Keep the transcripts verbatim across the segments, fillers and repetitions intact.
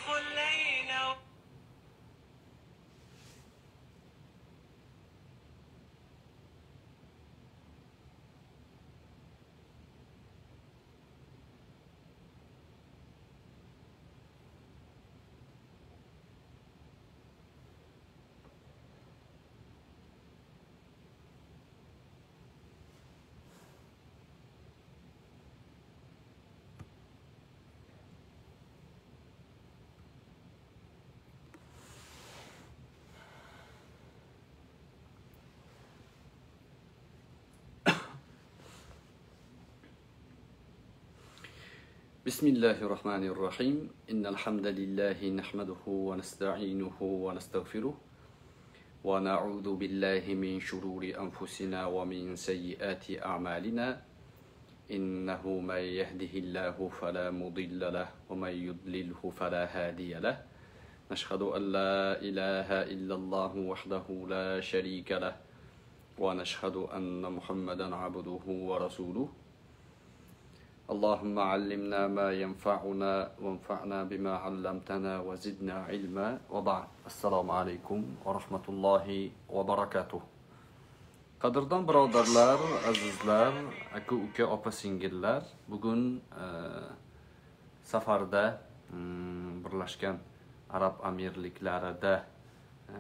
بسم الله الرحمن الرحيم إن الحمد لله نحمده ونستعينه ونستغفره ونعوذ بالله من شرور أنفسنا ومن سيئات أعمالنا إنه من يهده الله فلا مضل له ومن يضلله فلا هادي له نشهد أن لا إله إلا الله وحده لا شريك له ونشهد أن محمدا عبده ورسوله اللهم علمنا ما ينفعنا وانفعنا بما علمتنا وزدنا علما وبعد السلام عليكم ورحمة الله وبركاته Qadrdan birodarlar, azizlar, aka uka opa singillar, bugun e, safarda e, Birlashgan Arab Amirliklarida e,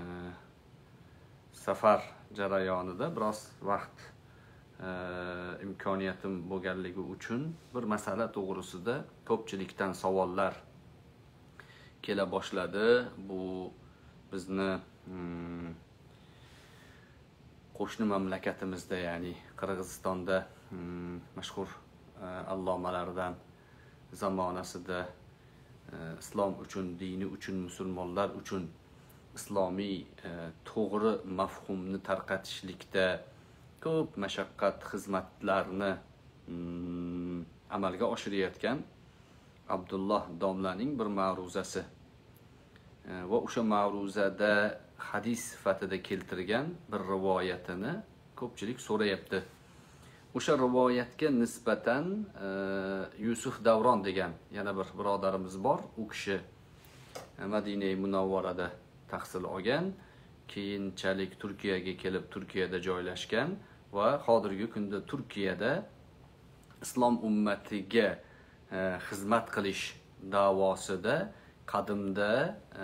safar jarayonida biroz vaqt e, imkoniyatim bo'lganligi uchun bir masala to'g'risida ko'pchilikdan savollar kela boshladi. Bu bizni hmm, qo'shni mamlakatimizda, ya'ni Qirg'izistonda hmm, mashhur e, allomalardan zamonasida e, islom uchun, dini uchun, musulmonlar uchun islomiy e, to'g'ri mafhumni tarqatishlikda ko'p mashaqqat xizmatlarni hmm, amalga oshirayotgan Abdulloh domlaning bir ma'ruzasi e, va o'sha ma'ruzada hadis sifatida keltirgan bir rivoyatini ko'pchilik so'rayapti. O'sha rivoyatga nisbatan e, Yusuf Davron degan yana bir birodarimiz bor. U kishi Madina Munavvarada tahsil olgan, keyinchalik Turkiyaga kelib Turkiyada joylashgan va hozirgi kunda Turkiyada islom ummatiga e, xizmat qilish davosida qadimda e,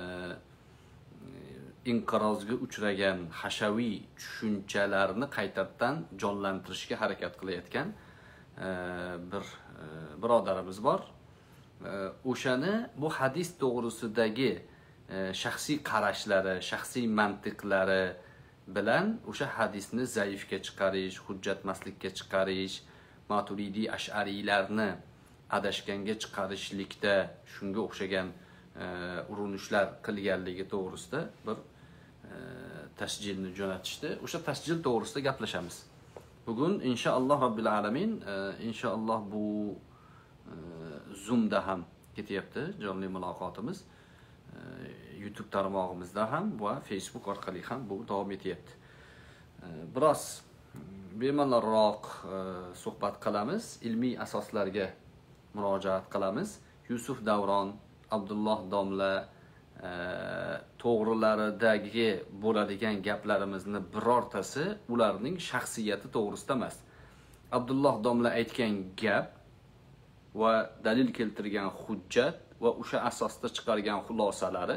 inqirozga uchragan hashaviy tushunchalarni qaytadan jonlantirishga harakat qilayotgan e, bir e, birodarimiz bor. E, o'shani bu hadis to'g'risidagi e, shaxsiy qarashlari, shaxsiy mantiqlari bilan o'sha hadisni zaifga chiqarish, hujjatmaslikka chiqarish, Maturidiy Ash'ariylarni adashganga chiqarishlikda shunga o'xshagan e, urinishlar qilganligi to'g'risida bir e, tasjilni jo'natishdi. O'sha tasjil to'g'risida gaplashamiz. Bugun inshaalloh Robbil alamin e, inshaalloh bu e, Zoomda ham ketyapti jonli muloqotimiz. E, YouTube tarmog'imizda ham va Facebook orqali ham bu davom etyapti. E, biroz bemalolroq e, suhbat qilamiz, ilmiy asoslarga murojaat qilamiz. Yusuf Davron, Abdulloh domla e, to'g'rilaridagi bo'ladigan gaplarimizni birortasi ularning shaxsiyati to'g'risida emas. Abdulloh domla aytgan gap va dalil keltirgan hujjat va o'sha asosda chiqargan xulosalari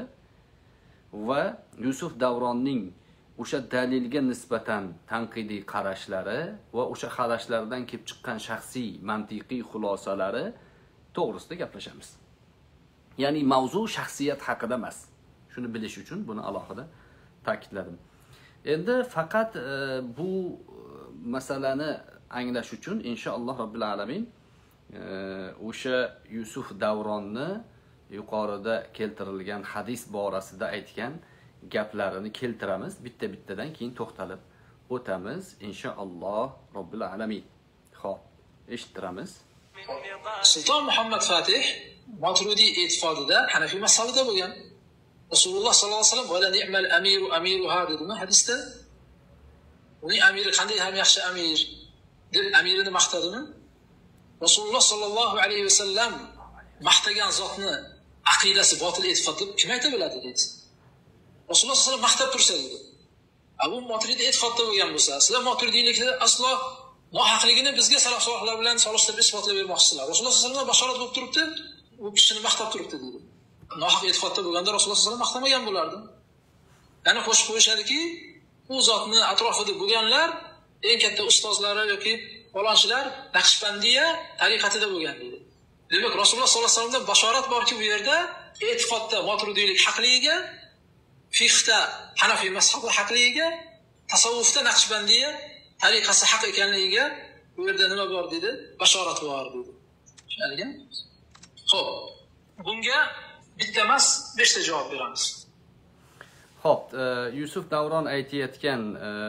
va Yusuf Davronning o'sha dalilga nisbatan tanqidiy qarashlari va o'sha qarashlardan kelib chiqqan shaxsiy mantiqiy xulosalari to'g'risida gaplashamiz. Ya'ni mavzu shaxsiyat haqida emas. Shuni bilish uchun buni alohida ta'kidladim. Endi faqat e, bu masalani anglash uchun inshaalloh Robbil alamin e, o'sha Yusuf Davronni yuqorida keltirilgan hadis borasida aytgan gaplarini keltiramiz. Bitta-bittadan keyin to'xtalib o'tamiz inshaalloh Robbil alamin. Xo'p, eshittiramiz. Sulton Muhammad Fatih Maturidiy e'tiqodida Hanafiy mazhabida bo'lgan. Rasululloh sallallohu alayhi vasallam "Wala ni'mal amiru amiruha" dedimi hadisda? Uning amiri qanday ham yaxshi amir deb amirini maqtadimi? Rasululloh sallallohu alayhi vasallam maqtagan zotni aqidasi botil e'tiqod deb kim ayta biladi deydi. Rasululloh sollallohu alayhi vasallam maqtab tursa dedi. Abu Maturidi e'tiqodda bo'lgan bo'lsa, sizlar Maturidiylikda aslo nohaqligini bizga salaf solihlar bilan solishtirib isbotlab bermoqchisizlar. Rasululloh sollallohu alayhi vasallam bashorat bo'lib turibdi, u kishini maqtab turibdi dedi. Nohaq e'tiqodda bo'lganda Rasululloh sollallohu alayhi vasallam maqtamagan bo'lardi. Ya'ni qo'shib qo'yishadiki, u zotni atrofida bo'lganlar eng katta ustozlari yoki falonchilar Naqshbandiya tariqatida bo'lgan deydi. Demak, Rasululloh sollallohu alayhi vasallamdan bashorat borki, bu yerda e'tiqodda Maturidiylik haqligiga, fiqhda Hanafiy mazhabi haqligiga, tasavvufda Naqshbandiya tariqasi haq ekanligiga bu yerda nima bor dedi? Bashorat bor dedi. Tushunarlimi? Xo'p, bunga bitta emas, beshta javob beramiz. Xo'p, Yusuf Davron aytayotgan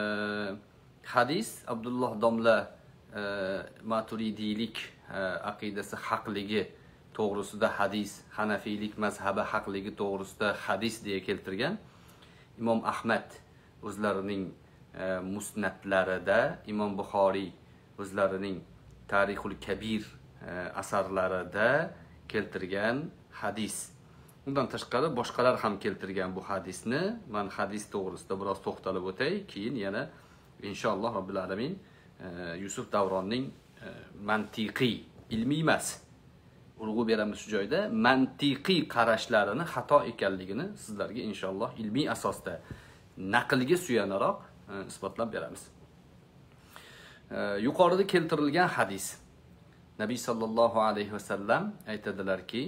hadis Abdulloh domla Maturidiylik aqidasi haqligi to'g'risida hadis, Hanafiylik mazhabi haqligi to'g'risida hadis deya keltirgan. Imom Ahmad o'zlarining musnadlarida, Imom Buxoriy o'zlarining Tarixul Kabir asarlarida keltirgan hadis. Bundan tashqari boshqalar ham keltirgan bu hadisni. Men hadis to'g'risida biroz to'xtalib o'tay, keyin yana inshaalloh Robbil alamin Yusuf Davronning mantiqiy, ilmiy emas, urg'u beramiz shu joyda, mantiqiy qarashlarini xato ekanligini sizlarga inshaalloh ilmiy asosda naqlga suyanaroq isbotlab beramiz. Yuqorida keltirilgan hadis, Nabiy sallallohu alayhi vasallam aytadilarki,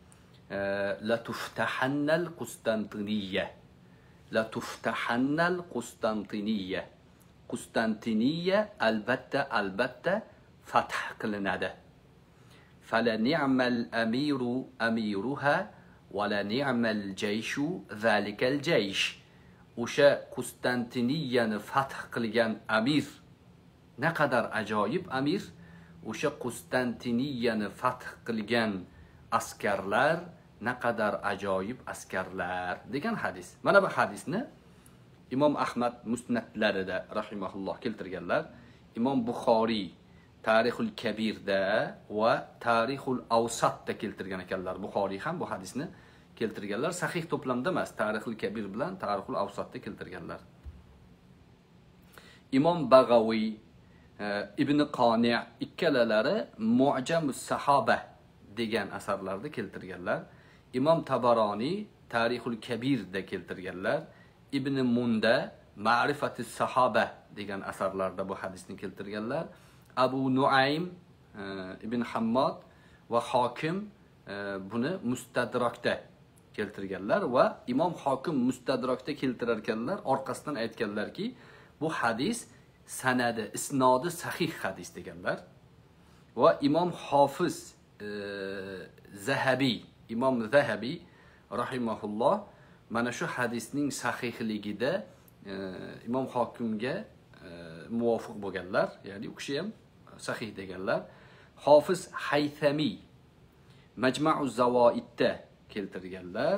la tuftahannal Qustantiniya, la tuftahannal Qustantiniya, Qustantiniya albatta albatta fath qilinadi. Fala ni'mal amiru amiruha va la ni'mal jayshu zalikal jaysh. O'sha Qustantiniyani fath qilgan amir naqadar ajoyib amir, o'sha Qustantiniyani fath qilgan askarlar naqadar ajoyib askarlar degan hadis. Mana bu hadisni Imom Ahmad musnadlarida rahimahulloh keltirganlar, Imom Buxoriy Tarixul Kabirda va Tarixul Awsatda keltirgan ekanlar. Buxoriy ham bu hadisni keltirganlar, sahih to'plamda emas, Tarixul Kabir bilan Tarixul Awsatda keltirganlar. Imom Bag'aviy, Ibn Qani' ikkalalari Mu'jamus Sahoba degan asarlarda keltirganlar. Imom Tabaroniy Tarixul Kabirda keltirganlar. Ibn Munda Ma'rifatus Sahoba degan asarlarda bu hadisni keltirganlar. Abu Nuaym Ibn Hammad va Hokim buni Mustadrakda keltirganlar va Imom Hokim Mustadrakda keltirar ekanlar, orqasidan aytganlarki, bu hadis sanadi, isnodi sahih hadis deganlar. Va Imom Hofiz Zahabiy, Imom Zahabiy rahimahulloh mana shu hadisning sahihligida Imom Hokimga muvofiq bo'lganlar, ya'ni u kishi ham sahih deganlar. Hofiz Haythamiy Majma'uz Zavoidda keltirganlar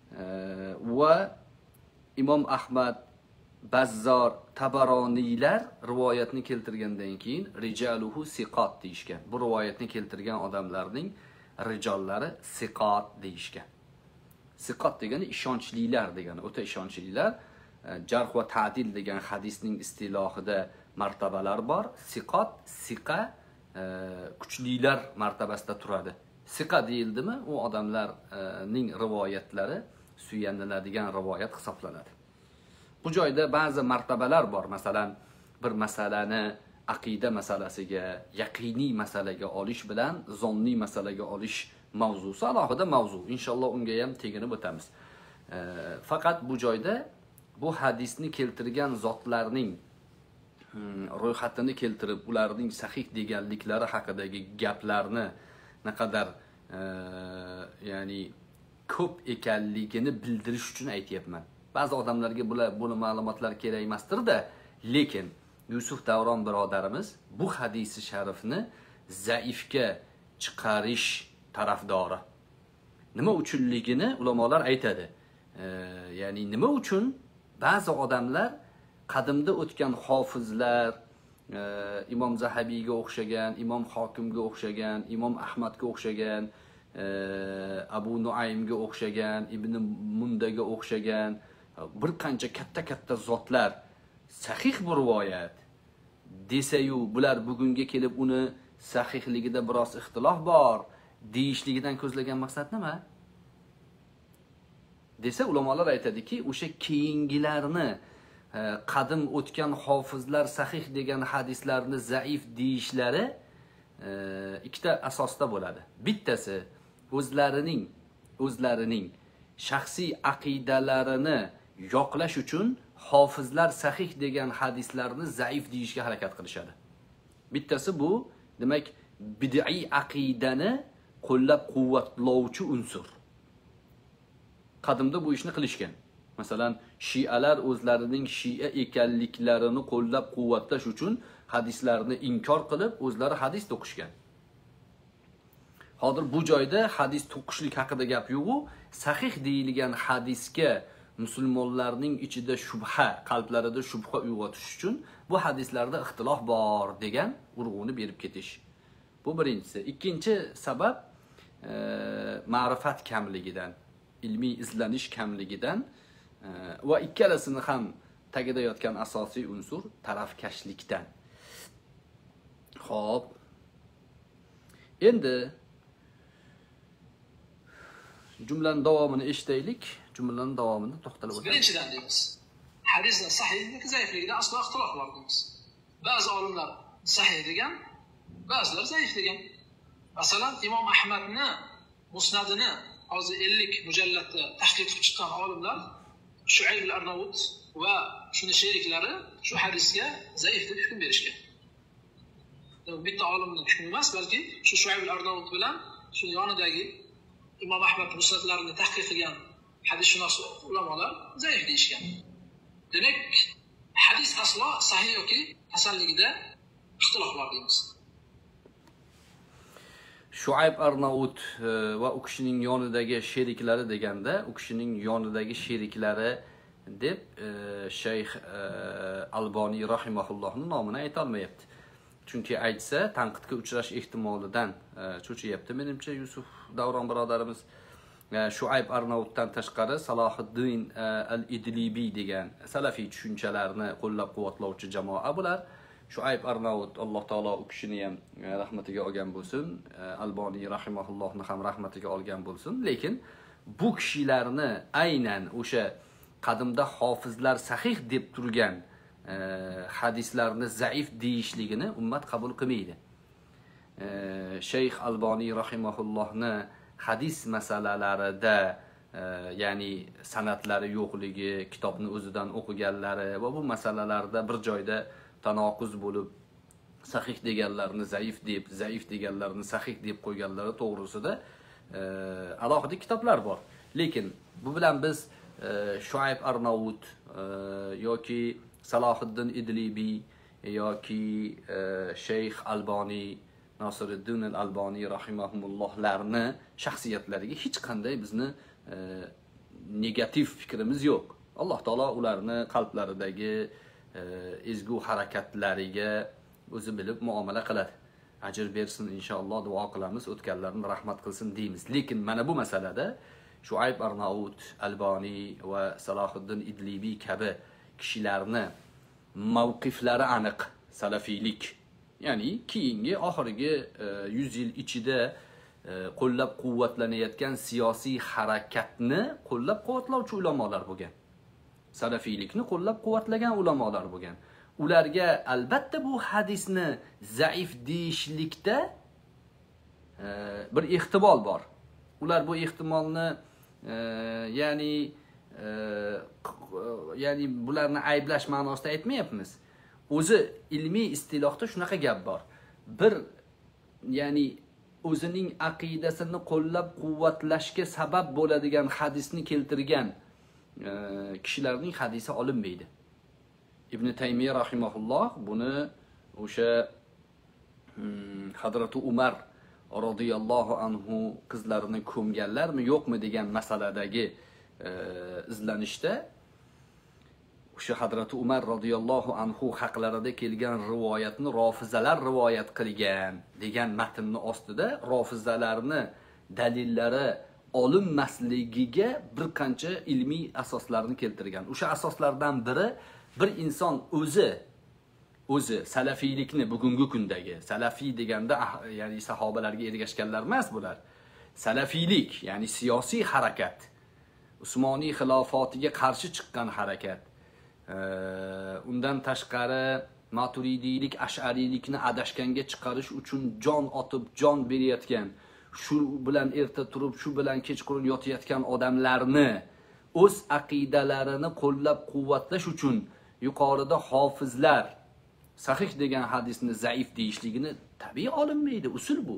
va Imom Ahmad, Bazzor, Tabaroniylar rivoyatni keltirgandan keyin rijaluhu siqat deyishgan. Bu rivoyatni keltirgan odamlarning rijollari siqat deyishgan. Siqat degani ishonchlilar degani, o'ta ishonchlilar. Jarh va ta'dil degan hadisning istilohida martabalar bor. Siqat, siqa kuchlilar martabasida turadi. Siqa deyildimi, u odamlarning rivoyatlari suyaniladigan rivoyat hisoblanadi. Bu joyda ba'zi martabalar bor. Masalan, bir masalani aqida masalasiga, yaqiniy masalaga olish bilan zonni masalaga olish mavzusi alohida mavzu. Inshaalloh unga ham teginib o'tamiz. Faqat bu joyda bu hadisni keltirgan zotlarning ro'yxatini keltirib, ularning sahih deganliklari haqidagi gaplarni naqadar ya'ni ko'p ekanligini bildirish uchun aytayapman. Ba'zi odamlarga bular buni ma'lumotlar kerak emasdir-da, lekin Yusuf Davron birodarimiz bu hadisi sharifni zaifga chiqarish tarafdori. Nima uchunligini ulamolar aytadi. E, ya'ni nima uchun ba'zi odamlar qadimda o'tgan hofizlar, e, Imom Zahabiyga o'xshagan, Imom Hokimga o'xshagan, Imom Ahmadga o'xshagan e, Abu Nuaymga o'xshagan, Ibn Mundaga o'xshagan bir qancha katta-katta zotlar sahih bu rivoyat desayu, bular bugunga kelib uni sahihligida biroz ixtilof bor deyishligidan ko'zlagan maqsad nima? Desa, ulamolar aytadiki, o'sha keyingilarni qadim o'tgan hofizlar sahih degan hadislarni zaif deyishlari ikkita asosda bo'ladi. Bittasi o'zlarining o'zlarining shaxsiy aqidalarini yoqlash uchun hofizlar sahih degan hadislarni zaif deyishga harakat qilishadi. Bittasi bu, demak, bid'iy aqidani qo'llab-quvvatlovchi unsur. Qadimda bu ishni qilishgan. Masalan, Shialar o'zlarining Shia ekanliklarini qo'llab-quvvatlash uchun hadislarni inkor qilib, o'zlari hadis to'qishgan. Hozir bu joyda hadis to'qishlik haqida gap yo'q-u, sahih deyilgan hadisga musulmonlarning ichida shubha, qalblarida shubha uyg'otish uchun bu hadislarda ixtilof bor degan urg'uni berib ketish. Bu birinchisi. Ikkinchi sabab e, ma'rifat kamligidan, ilmiy izlanish kamligidan e, va ikkalasini ham tagida yotgan asosiy unsur tarafkashlikdan. Xo'p. Endi jumlaning davomini eshitaylik. Jumlaning davomini to'xtalib o'tamiz. Birinchidan deymiz, hadisning sahihligi zaifligida aslo ixtilof bor deymiz. Ba'zi olimlar sahih degan, ba'zilar zaif degan. Masalan, Imom Ahmadni musnadini hozir ellik mujalladda tahqiq qilib chiqqan olimlar Shuayb al-Arnavut va shuni sheriklari shu hadisga zaif deb hukm berishgan. Bitta olimning hukmi emas, balki shu Shuayb al-Arnavut bilan shu yonidagi Imom Ahmad musnadlarini tahqiq qilgan hadisshunos ulamolar zaif deyishgan. Demak, hadis aslo sahih yoki hasanligida ixtilof bor deymiz. Shuayb Arnavut va u kishining yonidagi sheriklari deganda, u kishining yonidagi sheriklari deb Shayx Alboniy rahimahullohning nomini ayta olmayapti. Chunki aytsa, tanqidga uchrash ehtimolidan cho'chiyapti. Menimcha Yusuf Davron birodarimiz Shuayb Arnavutdan tashqari Salohiddin al-Idlibi degan salafiy tushunchalarni qo'llab-quvvatlovchi jamoa bular. Shuayb Arnavut, Alloh taolo u kishini ham rahmatiga olgan bo'lsin, Alboniy rahimahullohni ham rahmatiga olgan bo'lsin. Lekin bu kishilarni aynan o'sha qadimda hofizlar sahih deb turgan hadislarni zaif deyishligini ummat qabul qilmaydi. Shayx Alboniy rahimahullohni hadis masalalarida, ya'ni sanatlari yo'qligi, kitobni o'zidan o'qiganlari va bu masalalarda bir joyda tanoquz bo'lib, sahih deganlarni zaif deb, zaif deganlarni sahih deb qo'yganlari to'g'risida alohida kitoblar bor. Lekin bu bilan biz Shuayb Arnavut yoki Salohiddin Idlibi yoki Shayx Alboniy, Nosiruddin al-Alboniy rahimahumullohlarni shaxsiyatlariga hech qanday bizni negativ fikrimiz yo'q. Alloh taolo ularni qalblaridagi ezgu harakatlariga o'zi bilib muomala qiladi. Ajr bersin inshaalloh, duo qilamiz, o'tganlarni rahmat qilsin deymiz. Lekin mana bu masalada Shuayb Arnavut, Alboniy va Salohiddin Idlibi kabi kishilarni mavqiflari aniq salafiylik, ya'ni keyingi oxirgi yuz yil ichida qo'llab-quvvatlanayotgan siyosiy harakatni qo'llab-quvvatlovchi ulamolar bo'lgan. Salafiylikni qo'llab-quvvatlagan ulamolar bo'lgan. Ularga albatta bu hadisni zaif deyishlikda bir ehtimol bor. Ular bu ehtimolni ya'ni ya'ni bularni ayblash ma'nosida aytmayapmiz. O'zi ilmiy istilohda shunaqa gap bor. Bir, ya'ni o'zining aqidasini qo'llab-quvvatlashga sabab bo'ladigan hadisni keltirgan kishilarning hadisi olinmaydi. Ibn Taymiy rahimahulloh buni o'sha Hazrati Umar radhiyallohu anhu qizlarini ko'mganlarmi yo'qmi degan masaladagi izlanishda o'sha Hazrati Umar radhiyallohu anhu haqlarida kelgan rivoyatni rofizalar rivoyat qilgan degan matnni ostida rofizalarni dalillari olinmasligiga bir qancha ilmiy asoslarni keltirgan. O'sha asoslardan biri bir inson o'zi o'zi salafiylikni bugungi kundagi salafiy deganda ya'ni sahobalarga ergashganlar emas bular. Salafiylik, ya'ni siyosiy harakat, Usmoniy xilofotiga qarshi chiqqan harakat. Undan tashqari Maturidiylik, Ash'ariylikni adashganga chiqarish uchun jon otib, jon berayotgan, shu bilan erta turib, shu bilan kechqurun yotayotgan odamlarni o'z aqidalarini qo'llab-quvvatlash uchun yuqorida hofizlar sahih degan hadisni zaif deyishligini tabiiy olinmaydi, usul bu.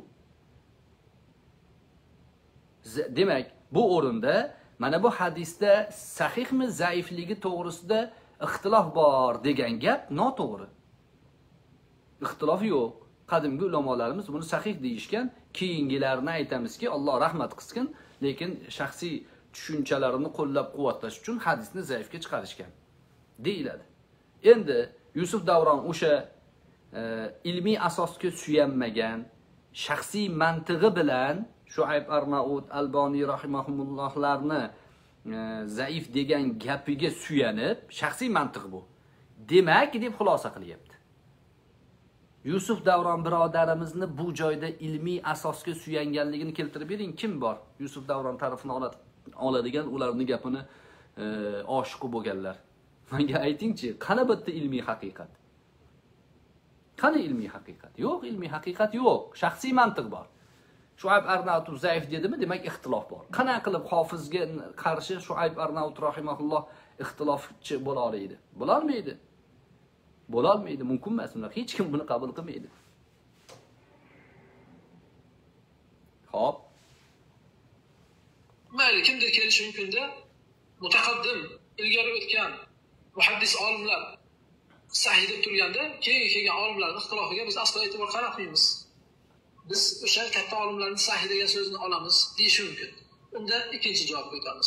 Demak, bu o'rinda mana bu hadisda sahihmi, zaifligi to'g'risida ixtilof bor degan gap noto'g'ri. Ixtilof yo'q. Qadimgi ulamolarimiz buni sahih deyishgan, keyingilarni aytamizki, Alloh rahmat qilsin, lekin shaxsiy tushunchalarini qo'llab-quvvatlash uchun hadisni zaifga chiqarishgan deyiladi. Endi Yusuf Davron o'sha e, ilmiy asosga suyanmagan, shaxsiy mantig'i bilan Shuayb Arnaud, Alboniy rahimahumullohlarni e, zaif degan gapiga suyanib, shaxsiy mantiq bu. Demak, deb xulosa qilyapti. Yusuf Davron birodarimizni bu joyda ilmiy asosga suyanganligini keltirib bering, kim bor? Yusuf Davron tarafini oladigan, ularning gapini e, oshiq bo'lganlar. Menga aytingchi, qana bitta ilmiy haqiqat? Qana ilmiy haqiqat? Yo'q, ilmiy haqiqat yo'q. Shaxsiy mantiq bor. Shuayb Arnaud zaif dedimi, demak ixtilof bor. Qana qilib hofizga qarshi Shuayb Arnaud rahimahulloh ixtilofchi bo'la oladi? Bo'la olmaydi. Bo'la olmaydi, mumkin emas. Hech kim buni qabul qilmaydi. Xo'p. Mayli, kimdir kelishi mumkin-da, mutaqaddim, ilgari o'tgan muhaddis olimlar sahih deb turganda, keyin kelgan olimlarning ixtilofiga biz aslo e'tibor qaratmaymiz. Biz o'sha katta olimlarning sahih degan so'zini olamiz deyish mumkin. Unda ikkinchi javob qo'yamiz.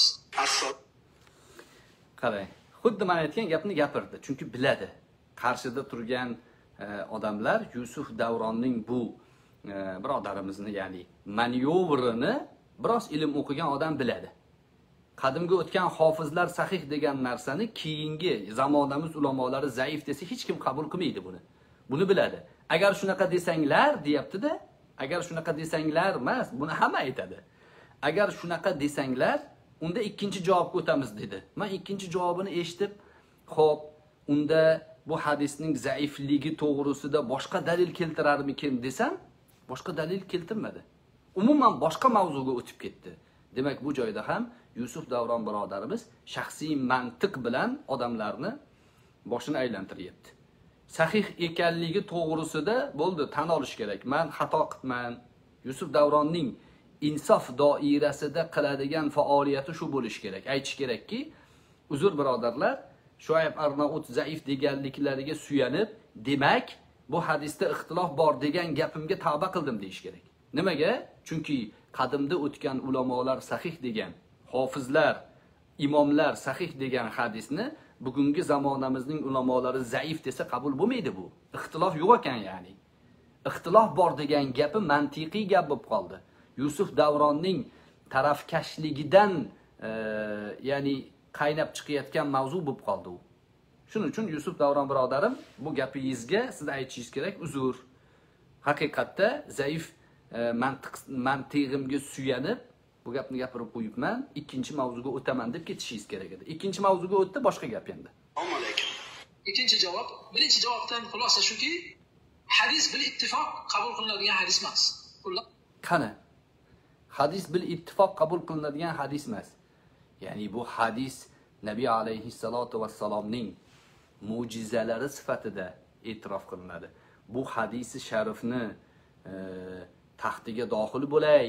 Qarang, xuddi men aytgan gapni gapirdi, chunki biladi. Qarshida turgan e, odamlar Yusuf Davronning bu e, birodarimizni, ya'ni manyovrini biroz ilm o'qigan odam biladi. Qadimgi o'tgan hofizlar sahih degan narsani keyingi zamonamiz ulamolari zaif desa hech kim qabul qilmaydi buni. Buni biladi. Agar shunaqa desanglar deyapti-da, agar shunaqa desanglar emas, buni hamma aytadi. Agar shunaqa desanglar, unda ikkinchi javobga o'tamiz dedi. Men ikkinchi javobini eshitib, xo'p, unda bu hadisning zaifligi to'g'risida boshqa dalil keltirarmikin desam, boshqa dalil keltirmadi. Umuman boshqa mavzuga o'tib ketdi. Demak, bu joyda ham Yusuf Davron birodarimiz shaxsiy mantiq bilan odamlarni boshini aylantiryapti. Sahih ekanligi to'g'risida bo'ldi, tan olish kerak. Men xato qilman. Yusuf Davronning insof doirasida qiladigan faoliyati shu bo'lish kerak. Aytish kerakki, uzr birodarlar, Shuayb Arnaud zaif deganliklariga suyanib, demak, bu hadisda ixtilof bor degan gapimga tavba qildim deyish kerak. Nimaga? Chunki qadimda o'tgan ulamolar sahih degan, hofizlar, imomlar sahih degan hadisni bugungi zamonamizning ulamolari zaif desa qabul bo'lmaydi bu. Ixtilof yo'q ekan, ya'ni. Ixtilof bor degan gapi mantiqiy gap bo'lib qoldi. Yusuf Davronning tarafkashligidan, e, ya'ni qaynab chiqayotgan mavzu bo'lib qoldi u. Shuning uchun Yusuf Davron birodarim, bu gapingizga siz aytishingiz kerak, uzr. Haqiqatda zaif e, mantiq mantig'imga suyanib bu gapni gapirib qo'yibman, ikkinchi mavzuga o'taman deb ketishingiz kerak edi. Ikkinchi mavzuga o'tdi, boshqa gap endi. Assalomu alaykum. Ikkinchi javob, birinchi javobdan xulosa shuki, hadis bil ittifoq qabul qilinadigan hadis emas. Qani? Hadis bil ittifoq qabul qilinadigan hadis emas. Ya'ni bu hadis Nabiy alayhissalatu vassalomning mo'jizalari sifatida e'tirof qilinadi. Bu hadisi sharifni e, taxtiga dohil bo'lay,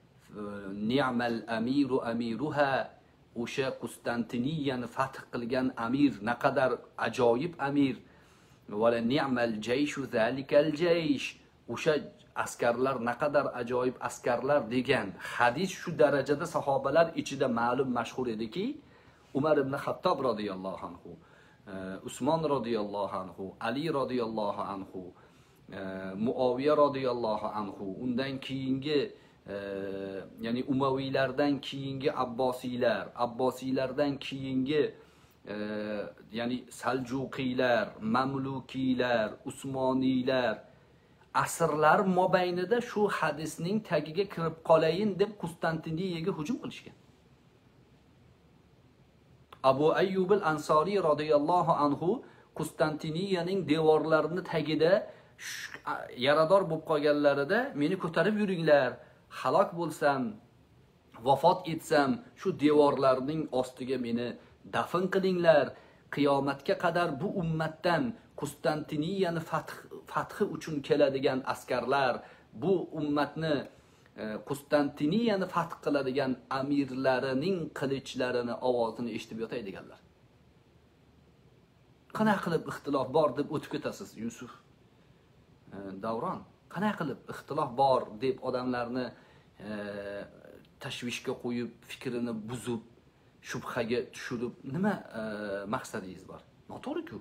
ni'mal amiru amiruha, o'sha Konstantiniyani fath qilgan amir naqadar ajoyib amir, va ni'mal jayshu zalikal jaysh, o'sha askarlar naqadar ajoyib askarlar degan hadis shu darajada sahobalar ichida ma'lum mashhur ediki, Umar ibn Xattob radhiyallohu anhu, Usmon radhiyallohu anhu, Ali radhiyallohu anhu, Muaviya radhiyallohu anhu, undan keyingi e, ya'ni Umaviylardan keyingi Abbosiylar, Abbosiylardan keyingi e, ya'ni Saljuqiylar, Mamlukiylar, Usmoniylar asrlar mobaynida shu hadisning tagiga kirib qolayin deb Konstantiniyaga hujum qilishgan. Abu Ayyub al-Ansori radhiyallohu anhu Konstantiniyaning devorlarini tagida yarador bo'lib qolganlarida meni ko'tarib yuringlar, halok bo'lsam, vafot etsam shu devorlarning ostiga meni dafn qilinglar. Qiyomatga qadar bu ummatdan Konstantiniyani fath fathi uchun keladigan askarlar, bu ummatni Konstantiniyani fath qiladigan amirlarining qilichlarini ovozini eshitib yotay deganlar. Qanday qilib ixtilof bor deb o'tib ketasiz, Yusuf Davron? Qanday qilib ixtilof bor deb odamlarni e, tashvishga qo'yib, fikrini buzib, shubhaga tushirib, nima e, maqsadingiz bor? Noto'g'ri-ku.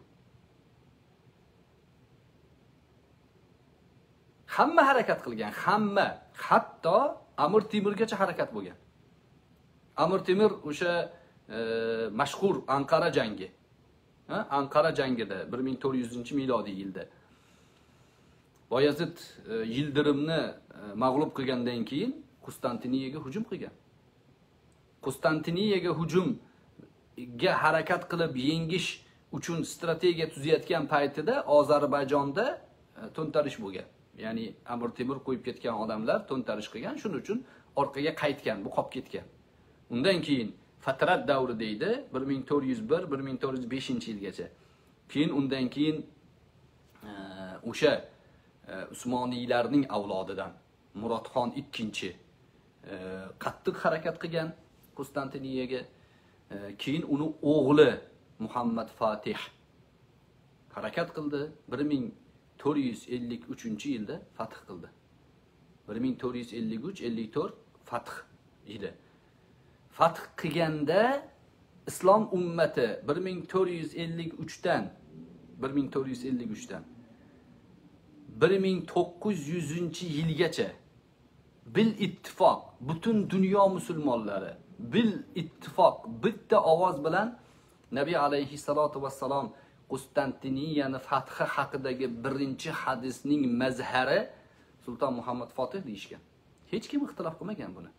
Hamma harakat qilgan, hamma, hatto Amir Temurgacha harakat bo'lgan. Amir Temur o'sha e, mashhur Anqara jangi, ha, Anqara jangida bir ming to'rt yuzinchi milodiy yilda Bayazid e, Yildirimni e, mag'lub qilgandan keyin Konstantiniyaga hujum qilgan. Konstantiniyaga hujumga harakat qilib yengish uchun strategiya tuzayotgan paytida Ozarbayjonda e, to'ntarish bo'lgan. Ya'ni Amir Temur qo'yib ketgan odamlar to'ntarish qilgan, shuning uchun orqaga qaytgan, bu qolib ketgan. Undan keyin Fatrat davri deydi, bir ming to'rt yuz bir bir ming to'rt yuz beshinchi yilgacha. Keyin undan keyin o'sha e, Usmoniylarning avlodidan Murodxon ikkinchi e, qattiq harakat qilgan Konstantiniyaga. E, keyin uni o'g'li Muhammad Fatih harakat qildi. bir ming to'rt yuz ellik uchinchi yilda fath qildi. bir ming to'rt yuz ellik uch ellik to'rt fath yili. Fath qilganda islom ummati bir ming to'rt yuz ellik uchdan bir ming to'rt yuz ellik uchdan bir ming to'qqiz yuzinchi yilgacha bil ittifoq butun dunyo musulmonlari bil ittifoq bitta ovoz bilan Nabiy alayhissalatu vassalom Konstantiniyani fathi haqidagi birinchi hadisning mazhari Sulton Muhammad Fatih deyishgan. Hech kim ixtilof qilmagan buni.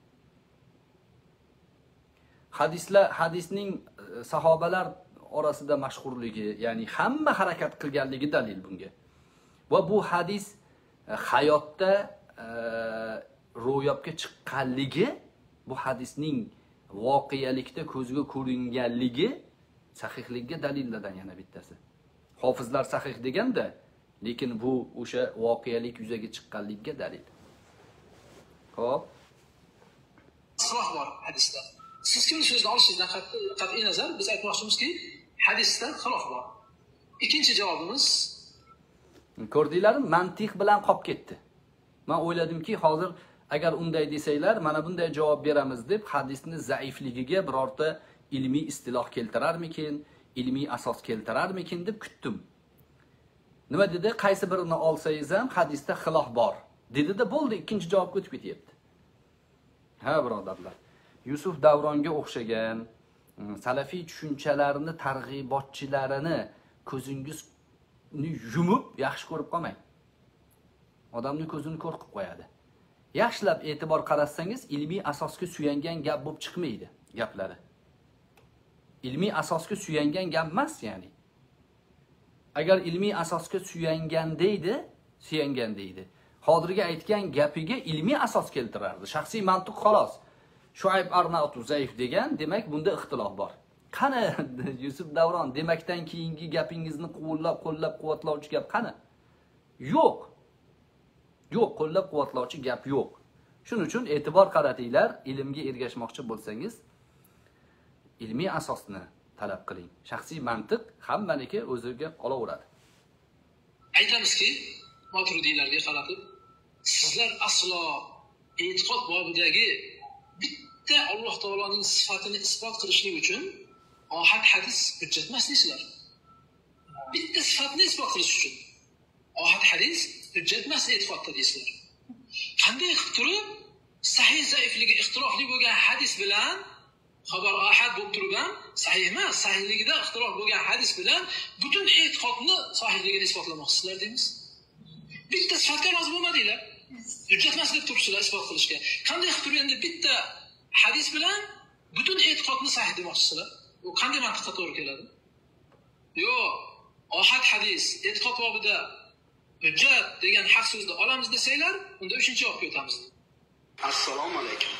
Hadislar hadisning sahobalar orasida mashhurligi, ya'ni hamma harakat qilganligi dalil bunga. Va bu hadis hayotda e, ro'yobga chiqqanligi, bu hadisning voqealikda ko'zga ko'ringanligi sahihligiga dalillardan yana bittasi. Hofizlar sahih deganda, lekin bu o'sha voqealik yuzaga chiqqanligiga dalil. Xo'p. Isrof bor hadisda. Siz kimni so'zni olishingizdan qat'iy nazar biz aytmoqchimizki, hadisda xilof bor. Ikkinchi javobimiz, ko'rdinglarmi, mantiq bilan qolib ketdi. Men o'yladimki, hozir agar unday desanglar, mana bunday javob beramiz deb hadisni zaifligiga birorta ilmiy istiloh keltirarmikin, ilmiy asos keltirarmikin deb kutdim. Nima dedi? Qaysi birini olsangiz ham hadisda xilof bor. Dedi-da bo'ldi, ikkinchi javobga o'tib ketyapti. Ha, birodarlar. Yusuf Davronga o'xshagan salafiy tushunchalarini targ'ibotchilarini ko'zingizni yumib yaxshi ko'rib qolmang. Odamning ko'zini ko'rqib qo'yadi. Yaxshilab e'tibor qaratsangiz, ilmiy asosga suyangan gap bo'lib chiqmaydi gaplari. Ilmiy asosga suyangan gap emas, ya'ni. Agar ilmiy asosga suyangan deydi, suyangan deydi. Hozirga aytgan gapiga ilmiy asos keltirardi. Shaxsiy mantiq xolos. Shuayb Arnaut zaif degan, demak bunda ixtilof bor. Qani Yusuf Davron, demakdan keyingi gapingizni qo'llab-qo'llab quvvatlovchi gap qani? Yo'q. Yo'q, qo'llab-quvvatlovchi gap yo'q. Shuning uchun e'tibor qaratinglar, ilmga ergashmoqchi bo'lsangiz, ilmiy asosni talab qiling. Shaxsiy mantiq hammaniki o'ziga qolaveradi. Aytamizki, Maturidiylarga qaratib, sizlar aslo e'tiqod bobidagi bitta Alloh taoloning sifatini isbot qilishlik uchun ohad hadis hujjat emas deysizlar. Bitta sifatni isbot qilish uchun ohad hadis hujjat emas e'tiqodda deysizlar. Qanday qilib turib sahih zaifligi ixtilofli bo'lgan hadis bilan xabar ahad bo'lib turib ham sahih emas, sahihligida ixtilof bo'lgan hadis bilan butun e'tiqodni sahihligini isbotlamoqchisizlar deymiz. Bitta sifatga rozi bo'lmadinglar. Hujjat emas deb turibsizlar isbot qilishga. Qanday qilib turib endi bitta hadis bilan butun e'tiqodni sahih demoqchisizlar? Bu qanday mantiqqa to'g'ri keladi? Yo'q, ahad hadis e'tiqod bobida hujjat degan haq so'zni olamiz desanglar, unda uchinchi javobga o'tamiz. Assalomu alaykum.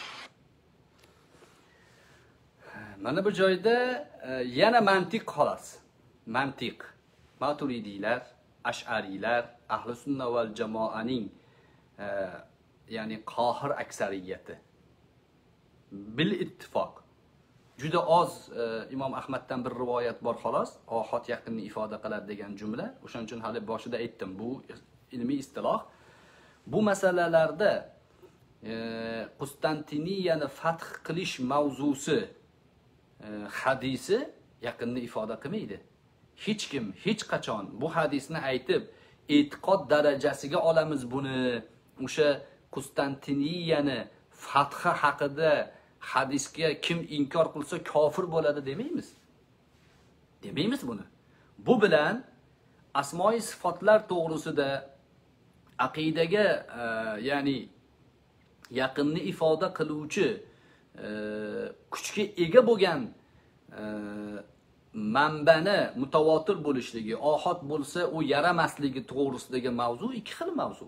Mana bu joyda yana mantiq xolos. Mantiq. Maturidiylar, Ash'ariylar, Ahli sunna val jamoaning e, ya'ni qohir aksariyati bil ittifoq. Juda oz e, Imom Ahmaddan bir rivoyat bor xolos, ohot yaqinni ifoda qiladi degan jumla. O'shaning uchun hali boshida aytdim, bu ilmiy istiloh. Bu masalalarda e, Qustantiniyani fath qilish mavzusi e, hadisi yaqinni ifoda qilmaydi. Hech kim hech qachon bu hadisni aytib, e'tiqod darajasiga olamiz buni, o'sha Qustantiniyani fathi haqida hadisga kim inkor qilsa kofir bo'ladi demaymiz. Demaymiz buni. Bu bilan asmoi sifatlar to'g'risida aqidaga e, ya'ni yaqinni ifoda qiluvchi e, kuchga ega bo'lgan e, manbani mutavotir bo'lishligi, ohot bo'lsa u yaramasligi to'g'risidagi mavzu ikki xil mavzu.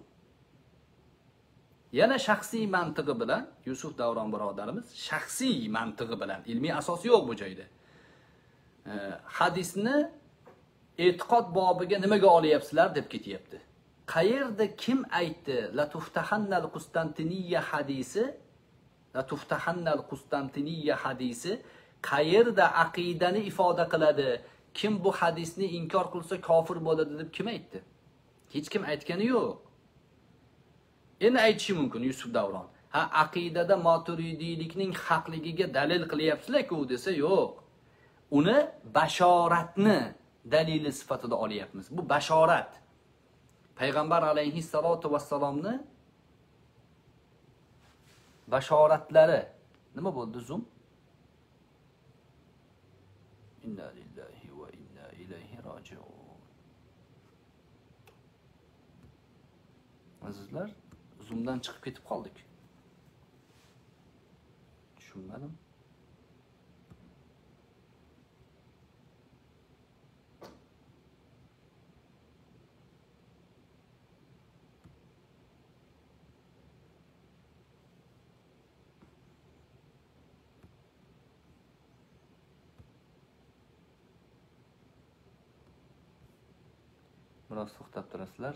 Yana shaxsiy mantig'i bilan Yusuf Davron birodarimiz shaxsiy mantig'i bilan, ilmiy asosi yo'q bu joyda. E, hadisni e'tiqod bobiga nimaga olyapsizlar deb ketyapti. Qayerda kim aytdi? La tuftahannal Qustantiniyya hadisi, la tuftahannal Qustantiniyya hadisi qayerda aqidani ifoda qiladi? Kim bu hadisni inkor qilsa kofir bo'ladi deb kim aytdi? Hech kim aytgani yo'q. Endi aytishi mumkin Yusuf Davron. Ha, aqidada Maturidiylikning haqligiga dalil qilyapsizlar-ku desa, yo'q. Uni bashoratni dalili sifatida olyapmiz. Bu bashorat. Payg'ambar alayhissalatu vassalomni bashoratlari nima bo'ldi zum? Inna lillahi va inna ilayhi roji'un. Azizlar, zoomdan chiqib ketib qoldik. Tushunmadim. Biroz to'xtab turasizlar.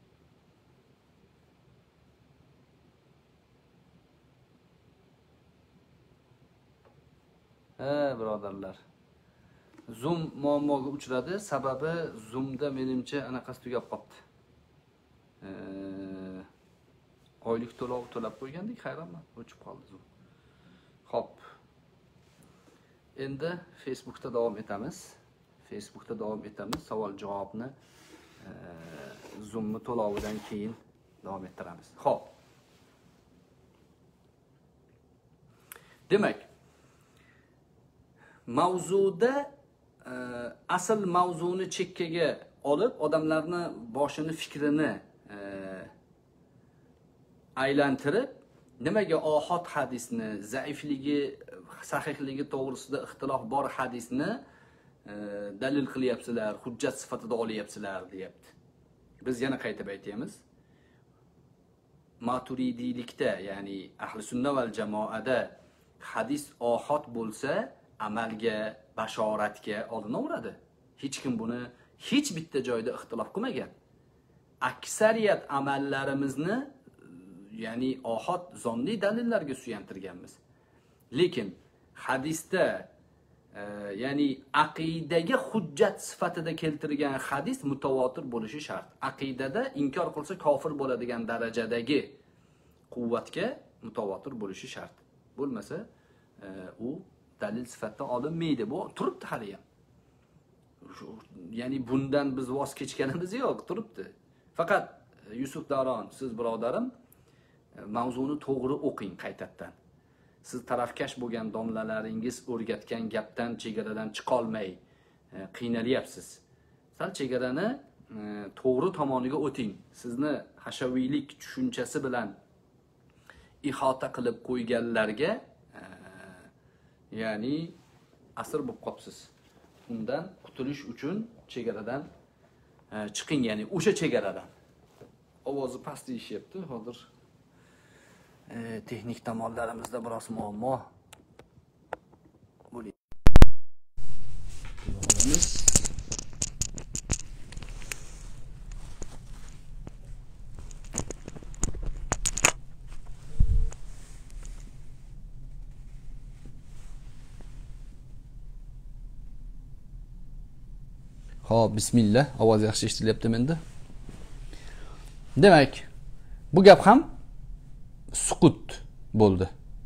Ha, birodarlar. Zoom muammoga uchradi. Sababi Zoomda menimcha anaqasi tugab qopti. E, oylik to'lov to'lab qo'ygandik, hayronman, o'chib qoldi Zoom. Xo'p. Endi Facebookda davom etamiz. Facebookda davom etamiz. Savol-javobni e, Zoomni to'lovidan keyin davom ettiramiz. Xo'p. Demak, mavzuda e, asl mavzuni chekkaga olib, odamlarni boshini, fikrini e, aylantirib, nimaga ohot hadisni, zaifligi, sahihligi to'g'risida ixtilof bor hadisni e, dalil qilyapsizlar, hujjat sifatida olyapsizlar, deyapti. Biz yana qaytib aytamiz. Maturidiylikda, ya'ni ahli sunna val jamoada hadis ohot bo'lsa, amalga, bashoratga olinaveradi. Hech kim buni hech bitta joyda ixtilof qilmagan. Aksariyat amallarimizni ya'ni ohot zonni dalillarga suyantirganmiz. Lekin hadisda e, ya'ni aqidaga hujjat sifatida keltirgan hadis mutavotir bo'lishi shart. Aqidada inkor qilsa kofir bo'ladigan darajadagi quvvatga mutavotir bo'lishi shart. Bo'lmasa e, u dalil sifatida olinmaydi. Bu turibdi hali ham. Ya'ni bundan biz voz kechganimiz yo'q, turibdi. Faqat Yusuf Davron, siz birodarim, mavzuni to'g'ri o'qing qaytadan. Siz tarafkash bo'lgan domlalaringiz o'rgatgan gapdan, chegaradan chiqa olmay qiynalyapsiz. Sal chegarani to'g'ri tomoniga o'ting. Sizni hashaviylik tushunchasi bilan ihota qilib qo'yganlarga ya'ni asir bo'lib qopsiz. Undan qutulish uchun chegaradan chiqing, ya'ni o'sha chegaradan. Ovozi past deyishyapti. Hozir e, texnik tomonlarimizda biroz muammo bo'lyapti. Xo'p, bismillah. Ovoz yaxshi eshitilyaptimi endi? Demak, bu gap ham suqut bo'ldi.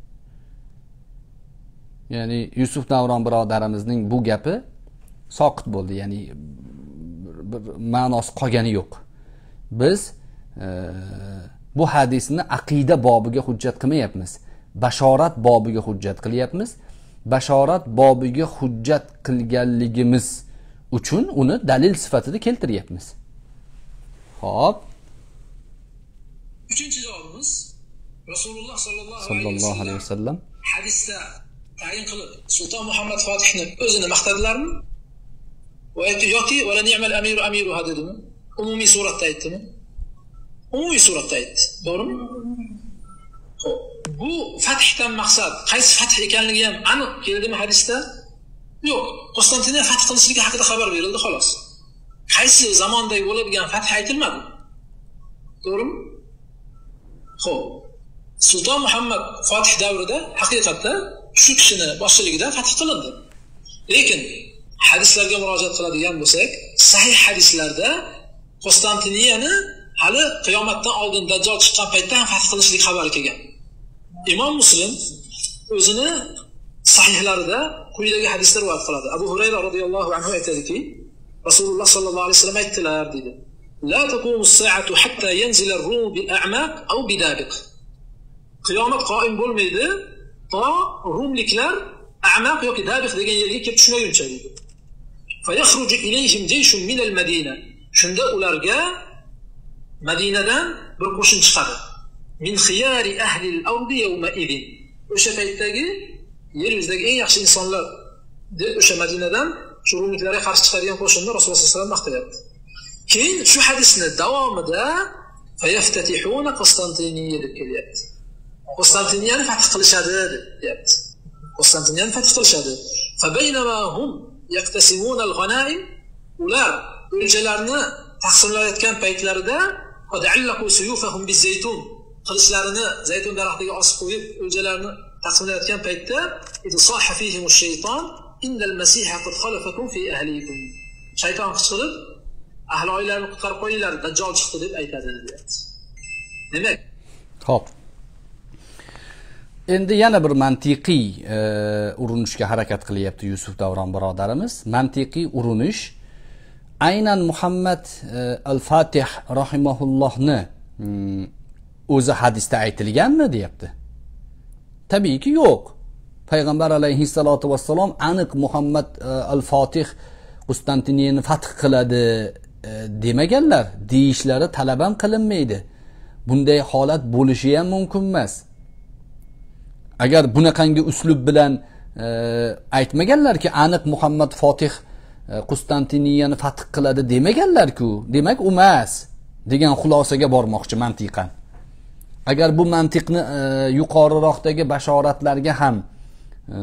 Ya'ni Yusuf Davron birodarimizning bu gapi soqit bo'ldi, ya'ni bir ma'nosi qolgani yo'q. Biz e, bu hadisni aqida bobiga hujjat qilmayapmiz. Bashorat bobiga hujjat qilyapmiz. Bashorat bobiga hujjat qilganligimiz uchun uni dalil sifatida keltiryapmiz. Xo'p. Uchinchi javobimiz Rasululloh sallallohu alayhi vasallam hadisda tayin qilib Sulton Muhammad Fatihni o'zini maqtadilarmi? Va aytdi yoki va la ni'mal amiru amiruha dedimi? Umumiy suratda aytdimi? Umumiy suratda aytdi. To'g'rimi? Bu fathdan maqsad qaysi fath ekanligi ham aniq keldimi hadisda? Yo'q. Konstantiniya fath qilishligi haqida xabar berildi xolos. Qaysi zamonda bo'ladigan fath aytilmadi. To'g'rimi? Xo'p. Sulton Muhammad Fatih davrida haqiqatda shu kishini boshchiligida fath qilindi. Lekin hadislarga murojaat qiladigan bo'lsak, sahih hadislarda Konstantiniyani hali qiyomatdan oldin Dajjal chiqqan paytda ham fath qilishlik xabari kelgan. Imom Muslim o'zini sahihlarida quyidagi hadislar rivoyat qiladi. Abu Hurayra radhiyallohu anhu aytadiki, Rasululloh sallallohu alayhi vasallam aytdilar dedi. La taqumu as-sa'atu hatta yanzila ar-rum bil-a'maq aw bidabiq. Qiyomat qoim bo'lmaydi to rumliklar a'maq yoki dabiq degan yerga kelib tushmaguncha dedi. Fa yakhruju ilayhim jayshun min al-Madina. Shunda ularga Madinadan bir qo'shin chiqadi. Min khiyari ahli al-ardi yawma idin. O'sha paytdagi yer yuzidagi eng yaxshi insonlar o'sha Madinadan shu rumliklarga qarshi chiqadigan qo'shinni Rasululloh sollallohu alayhi vasallam maqtayapti. Keyin shu hadisni davomida fayaftatihuna Konstantiniya deb kelyapti. Konstantiniyani fath qilishadi deyapti. Konstantiniyani fath qilishadi. Fa baynama hum yaqtasimuna al-ghanaim, ular o'ljalarni taqsimlayotgan paytlarida qad'allaqu suyufahum biz-zaytun, qilichlarini zaytun daraxtiga osib qo'yib o'ljalarni taqsimlayotgan paytda idsaha fihim ash-shayton innal masiha qad khalafakum fi ahlikum. Shayton qichqirib ahli oilalarni qutqarib qo'yinglar, Dajjal chiqdi deb aytadi deyapti. Demak, xo'p. Endi yana bir mantiqiy e, urinishga harakat qilyapti Yusuf Davron birodarimiz. Mantiqiy urinish aynan Muhammad e, al-Fatih rahimahullohni mm, o'zi hadisda aytilganmi deyapti. Tabiiyki yo'q. Payg'ambar alayhissalatu vassalom aniq Muhammad e, al-Fatih Konstantiniyani fath qiladi e, demaganlar, deyishlari talab ham qilinmaydi. Bunday holat bo'lishi ham mumkin emas. Agar bunaqangi uslub bilan e, aytmaganlar-ki, aniq Muhammad Fatih e, Konstantiniyani fath qiladi demaganlar-ku, demak emas degan xulosaga bormoqchi mantiqan. Agar bu mantiqni e, yuqoriroqdagi bashoratlarga ham e,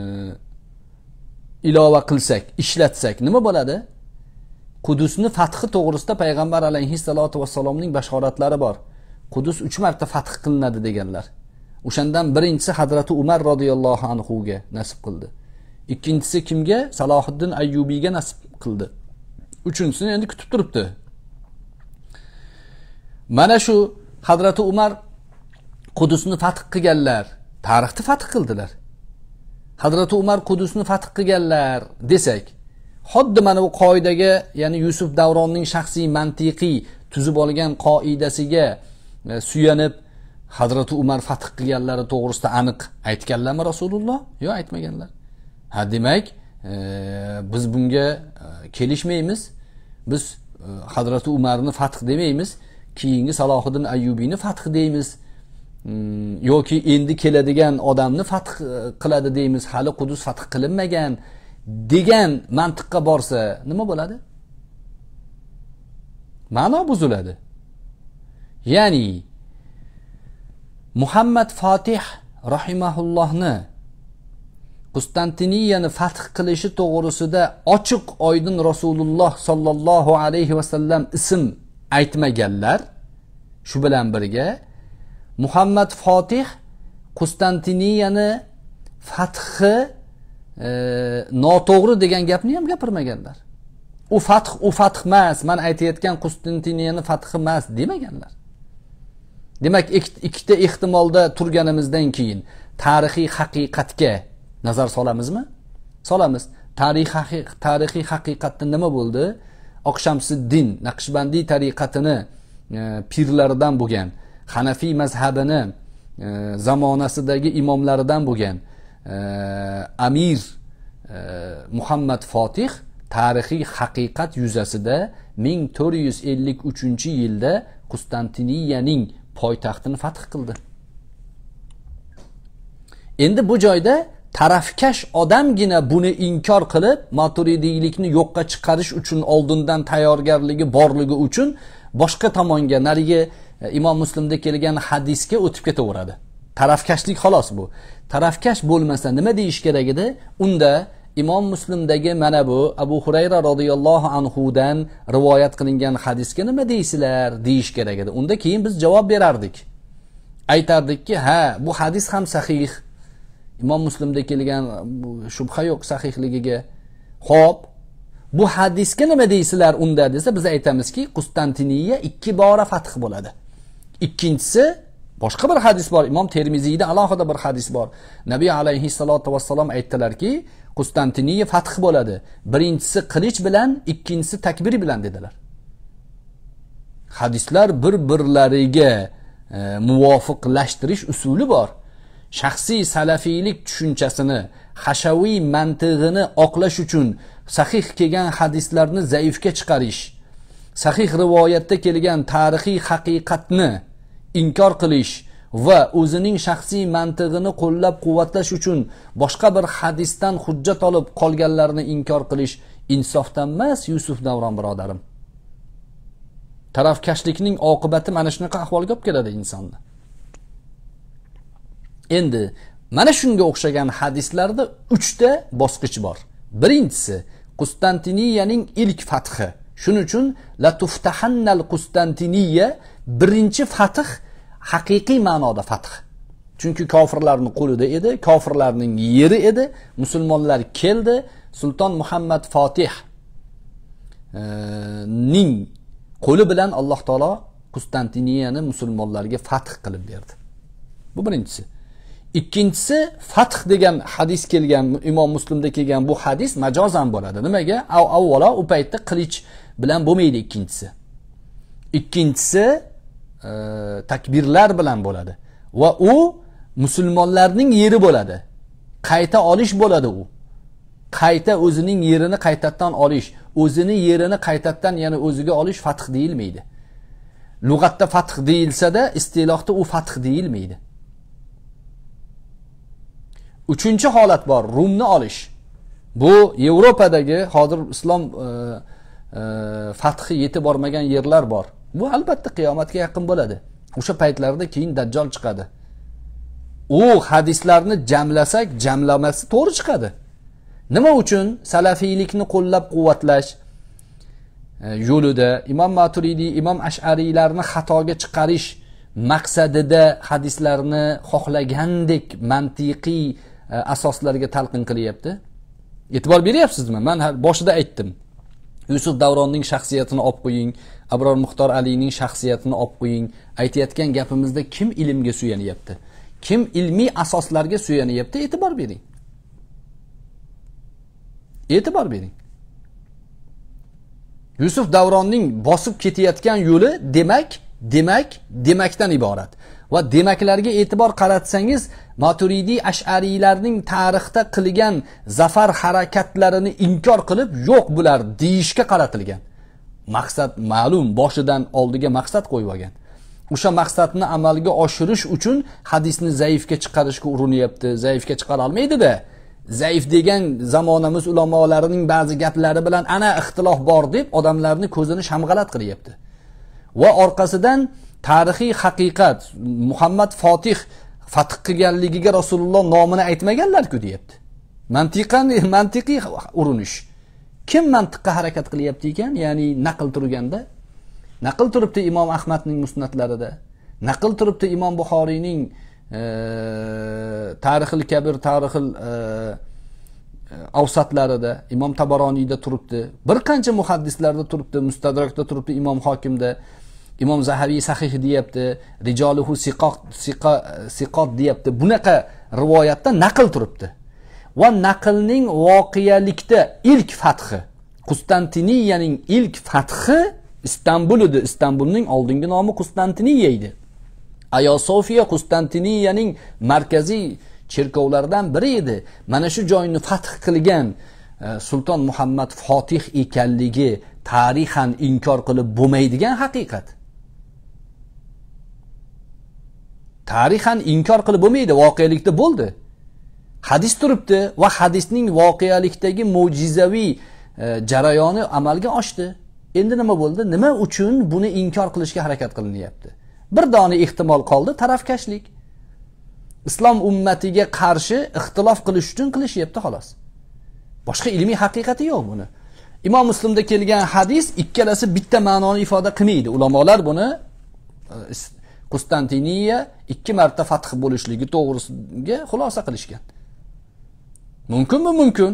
ilova qilsak, ishlatsak nima bo'ladi? Qudusni fathi to'g'risida payg'ambar alayhissalatu vassalomning bashoratlari bor. Qudus uch marta fath qilinadi deganlar. O'shandan birinchisi Hazrati Umar radhiyallohu anhu ga nasib qildi. Ikkinchisi kimga? Salohiddin Ayyubiyga nasib qildi. Uchinchisini endi kutib turibdi. Mana shu Hazrati Umar Qudusni fath qilganlar, tarixda fath qildilar. Hazrati Umar Qudusni fath qilganlar desak, xuddi mana bu qoidaga, ya'ni Yusuf Davronning shaxsiy mantiqiy tuzib olgan qoidasiga suyanib Hazrati Umar fath qilganlari to'g'risida aniq aytganlarmi Rasululloh? Yo'q, aytmaganlar. Ha, demak, e, biz bunga e, kelishmaymiz. Biz e, Hazrati Umarni fath demaymiz, keyingi Salohiddin Ayyubiyni fath deymiz. Hmm, yoki endi keladigan odamni fath qiladi deymiz, hali Qudus fath qilinmagan degan mantiqqa borsa nima bo'ladi? Ma'no buziladi. Ya'ni Muhammad Fatih rahimahullohni Konstantiniyani fath qilishi to'g'risida ochiq oydin Rasululloh sallallohu alayhi va sallam ism aytmaganlar. Shu bilan birga Muhammad Fatih Konstantiniyani fathi e, noto'g'ri degan gapni ham gapirmaganlar. U fath u fath emas, men aytayotgan Konstantiniyani fathi emas demaganlar. Demak, ikkita ehtimolda turganimizdan keyin tarixiy haqiqatga nazar solamizmi? Solamiz. Tarixiy tarixiy haqiqatda nima bo'ldi? Oqshamsiddin Naqshbandiy tariqatini e, pirlaridan bo'lgan, Hanafiy mazhabini e, zamonasidagi imomlaridan bo'lgan e, Amir e, Muhammad Fatih tarixiy haqiqat yuzasida ming to'rt yuz ellik uchinchi yilda Konstantiniyaning poytaxtini fath qildi. Endi bu joyda tarafkash odamgina buni inkor qilib, Maturidiylikni yo'qqa chiqarish uchun oldindan tayyorgarligi borligi uchun boshqa tomonga, narigi Imom Muslimda kelgan hadisga o'tib ketaveradi. Tarafkashlik xolos bu. Tarafkash bo'lmasa nima deyish kerak edi? Unda Imom Muslimdagi mana bu Abu Hurayra radhiyallohu anhu dan rivoyat qilingan hadisga nima deysizlar deyish kerak edi. Unda keyin biz javob berardik. Aytardikki, ha, bu hadis ham sahih. Imom Muslimda kelgan shubha yo'q sahihligiga. Xo'p, bu hadisga nima deysizlar unda desa, biz aytamizki, Konstantiniya ikki bora fath bo'ladi. Ikkinchisi boshqa bir hadis bor. Imom Termiziyda alohida bir hadis bor. Nabiy alayhi salatu vassalom aytdilarki, Konstantiniya fath bo'ladi. Birinchisi qilich bilan, ikkinchisi takbir bilan dedilar. Hadislar bir-birlariga e, muvofiqlashtirish usuli bor. Shaxsiy salafiylik tushunchasini, hashaviy mantig'ini oqlash uchun sahih kelgan hadislarni zaifga chiqarish, sahih rivoyatda kelgan tarixiy haqiqatni inkor qilish va o'zining shaxsiy mantig'ini qo'llab-quvvatlash uchun boshqa bir hadisdan hujjat olib qolganlarni inkor qilish insofdan emas, Yusuf Davron birodarim. Tarafkashlikning oqibati mana shunaqa ahvolga olib keladi insonni. Endi mana shunga o'xshagan hadislarda uchta bosqich bor. Birinchisi Konstantiniyaning ilk fathi. Shuning uchun la tuftahannal Konstantiniya birinchi fath haqiqiy ma'noda fath. Chunki kofirlarning qo'lida edi, kofirlarning yeri edi, musulmonlar keldi, Sulton Muhammad Fatih e, ning qo'li bilan Alloh taolo Konstantiniyani musulmonlarga fath qilib berdi. Bu birinchisi. Ikkinchisi fath degan hadis kelgan, Imom Muslimda kelgan bu hadis majozan bo'ladi. Nimaga? Avvalo u paytda qilich bilan bo'lmaydi ikkinchisi. Ikkinchisi e, takbirlar bilan bo'ladi va u musulmonlarning yeri bo'ladi. Qayta olish bo'ladi u. Qayta o'zining yerini qaytadan olish, o'zini yerini qaytadan yana o'ziga olish fath deyilmaydi. Lug'atda fath deyilsa-da, istilohda u fath deyilmaydi. Uchinchi holat bor, Rumni olish. Bu Yevropadagi hozir islom e, e, fathi yetib bormagan yerlar bor. Bu albatta qiyomatga yaqin bo'ladi. O'sha paytlarda keyin Dajjal chiqadi. U hadislarni jamlasak, jamlamasi to'g'ri chiqadi. Nima uchun? Salafiylikni qo'llab-quvvatlash e, yo'lida Imom Maturidiy, Imom Ash'ariylarni xatoga chiqarish maqsadida hadislarni xohlagandek mantiqiy asoslarga talqin qilyapti. E'tibor beryapsizmi? Men boshida aytdim. Yusuf Davronning shaxsiyatini olib qo'ying, Abror Muxtor Aliyning shaxsiyatini olib qo'ying. Aytayotgan gapimizda kim ilmga suyanyapti? Kim ilmiy asoslarga suyanyapti? E'tibor bering. E'tibor bering. Yusuf Davronning bosib ketayotgan yo'li demak, demak, demakdan iborat. Va demaklarga e'tibor qaratsangiz, Maturidiy Ash'ariylarning tarixda qilgan zafar harakatlarini inkor qilib, yo'q bular deyishga qaratilgan. Maqsad ma'lum, boshidan oldiga maqsad qo'yib olgan. O'sha maqsadni amalga oshirish uchun hadisni zaifga chiqarishga urinyapti. Zaifga chiqara olmaydi-da. Zaif degan zamonamiz ulamolarining ba'zi gaplari bilan ana ixtilof bor deb odamlarni ko'zini shamg'alat qilyapti. Va orqasidan tarixiy haqiqat, Muhammad Fotih fath qilganligiga Rasululloh nomini aytmaganlar-ku deyapti. Mantiqan mantiqiy urinish. Kim mantiqqa harakat qilyapti ekan? Ya'ni naql turganda, naql turibdi Imom Ahmadning musnadlarida, naql turibdi Imom Buxoriyning e, Tarixil Kabir, Tarixil e, Avsatlarida, Imom Tabaroniyda turibdi, bir qancha muhaddislarda turibdi, Mustadrakda turibdi, Imom Hokimda, Imom Zahaviy sahih deyapti, Rijoluhu siqot siqa siqot deyapti. Bunaqa rivoyatda naql turibdi. Va naqlning voqealikda ilk fathi, Qustantiniyaning ilk fathi Istanbul edi. Istanbulning oldingi nomi Qustantiniya edi. Ayo Sofiya Qustantiniyaning markaziy cherkovlaridan biri edi. Mana shu joyni fath qilgan Sulton Muhammad Fotih ekanligi tarixan inkor qilib bo'lmaydigan haqiqat. Tarixan inkor qilib bo'lmaydi, voqealikda bo'ldi. Hadis turibdi va hadisning voqealikdagi mo'jizaviy e, jarayoni amalga oshdi. Endi nima bo'ldi? Nima uchun buni inkor qilishga harakat qilinyapti? Bir dona ehtimol qoldi, tarafkashlik. Islom ummatiga qarshi ixtilof qilish uchun qilishyapti xolos. Boshqa ilmiy haqiqati yo'q buni. Imom Muslimda kelgan hadis ikkalasi bitta ma'noni ifoda qilmaydi. Ulamolar buni Qustantiniya ikki marta fath bo'lishligi to'g'risiga xulosa qilishgan. Mumkinmi? Mumkin.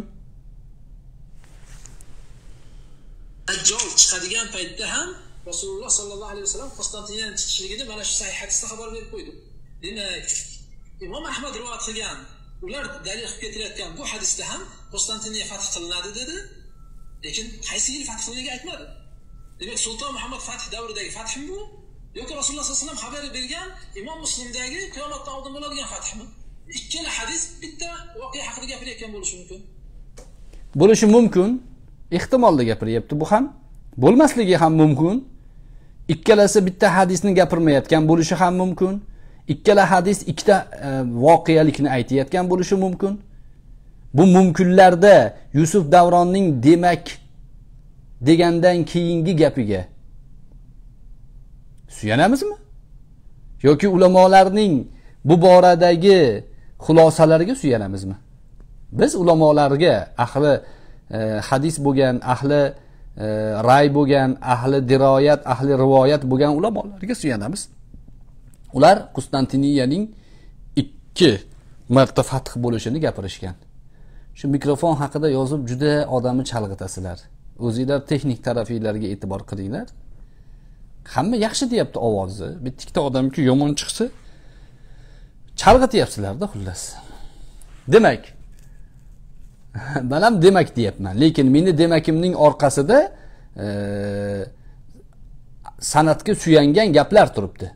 Dajjal chiqadigan paytda ham Rasululloh sallallohu alayhi vasallam Qustantiniyadan chiqishligini mana shu sahih hadisda xabar berib qo'ydi. Demak, Imom Ahmad rivoyat qilgan, ular dalil qilib keltirayotgan bu hadisda ham Qustantiniya fath qilinadi dedi. Lekin qaysi yil fath qilinganiga aytmadi. Demak, Sulton Muhammad fath davridagi fathmi bu? Yoki Rasululloh sallallohu alayhi vasallam xabar bergan Imom Muslimdagi qiyomatdan oldin bo'ladigan fathmi? Ikkala hadis bitta voqea haqida gapirayotgan bo'lishi mumkin. Bo'lishi mumkin. Ehtimolda gapiryapti bu ham. Bo'lmasligi ham mumkin. Ikkalasi bitta hadisni gapirmayotgan bo'lishi ham mumkin. Ikkala hadis ikkita e, voqealikni aytayotgan bo'lishi mumkin. Bu mumkinlarda Yusuf Davronning demak degandan keyingi gapiga suyanamizmi? Yoki ulamolarning bu boradagi xulosalariga suyanamizmi? Biz ulamolarga, ahli e, hadis bo'lgan, ahli e, ray bo'lgan, ahli diroyat, ahli rivoyat bo'lgan ulamolarga suyanamiz. Ular Qustantiniyaning ikki marta fath bo'lishini gapirishgan. Shu mikrofon haqida yozib juda odamni chalg'itasizlar. O'zingizlar texnik taraflarga e'tibor qilinglar. Hamma yaxshi deyapti ovozi. Bitta odamki yomon chiqsa chalg'ityapsizlar-da xullas. Demak, men ham demak deyapman, lekin meni demakimning orqasida e, sanatga suyangan gaplar turibdi.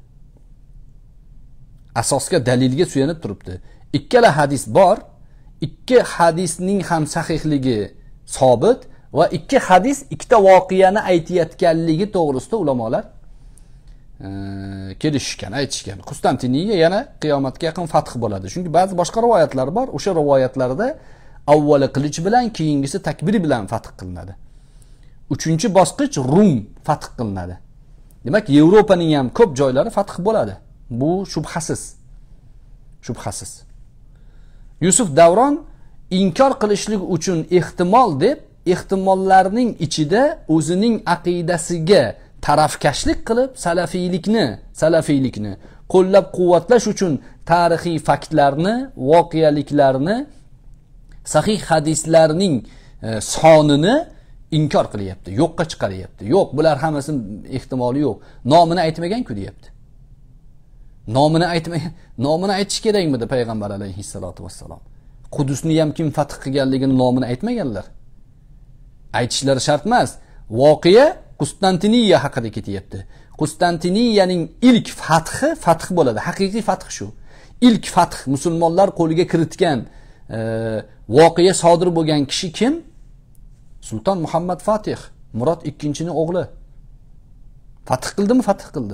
Asosga, dalilga suyanib turibdi. Ikkala hadis bor. Ikki hadisning ham sahihligi sobit va ikki hadis ikkita voqeani aytayotganligi to'g'risida ulamolar e, kelishgan, aytishgan. Qustantiniya yana qiyomatga yaqin fath bo'ladi. Chunki ba'zi boshqa rivoyatlar bor. O'sha rivoyatlarda avvali qilich bilan, keyingisi takbir bilan fath qilinadi. Uchinchi bosqich Rum fath qilinadi. Demak, Yevropaning ham ko'p joylari fath bo'ladi. Bu shubhasiz. Shubhasiz. Yusuf Davron inkor qilishlik uchun ehtimol deb, ehtimollarning ichida o'zining aqidasiga tarafkashlik qilib, salafiylikni, salafiylikni qo'llab-quvvatlash uchun tarixiy faktlarni, voqealiklarni, sahih hadislarning e, sonini inkor qilyapti, yo'qqa chiqaryapti. Yo'q, bular hammasi ehtimoli yo'q. Nomini aytmagan-ku deyapti. Nomini aytmay, nomini aytish kerakmidi payg'ambar alayhissalatu vassalom? Qudusni ham kim fath qilganligini nomini aytmaganlar. Aytishlari shart emas. Voqea Qustantiniya haqida ketyapti. Qustantiniyaning ilk fathi fath bo'ladi. Haqiqiy fath shu. İlk fath musulmonlar qo'liga kiritgan e, voqea sodir bo'lgan kishi kim? Sulton Muhammad Fatih, Murod ikkinchining o'g'li. Fath qildimi? Fath qildi.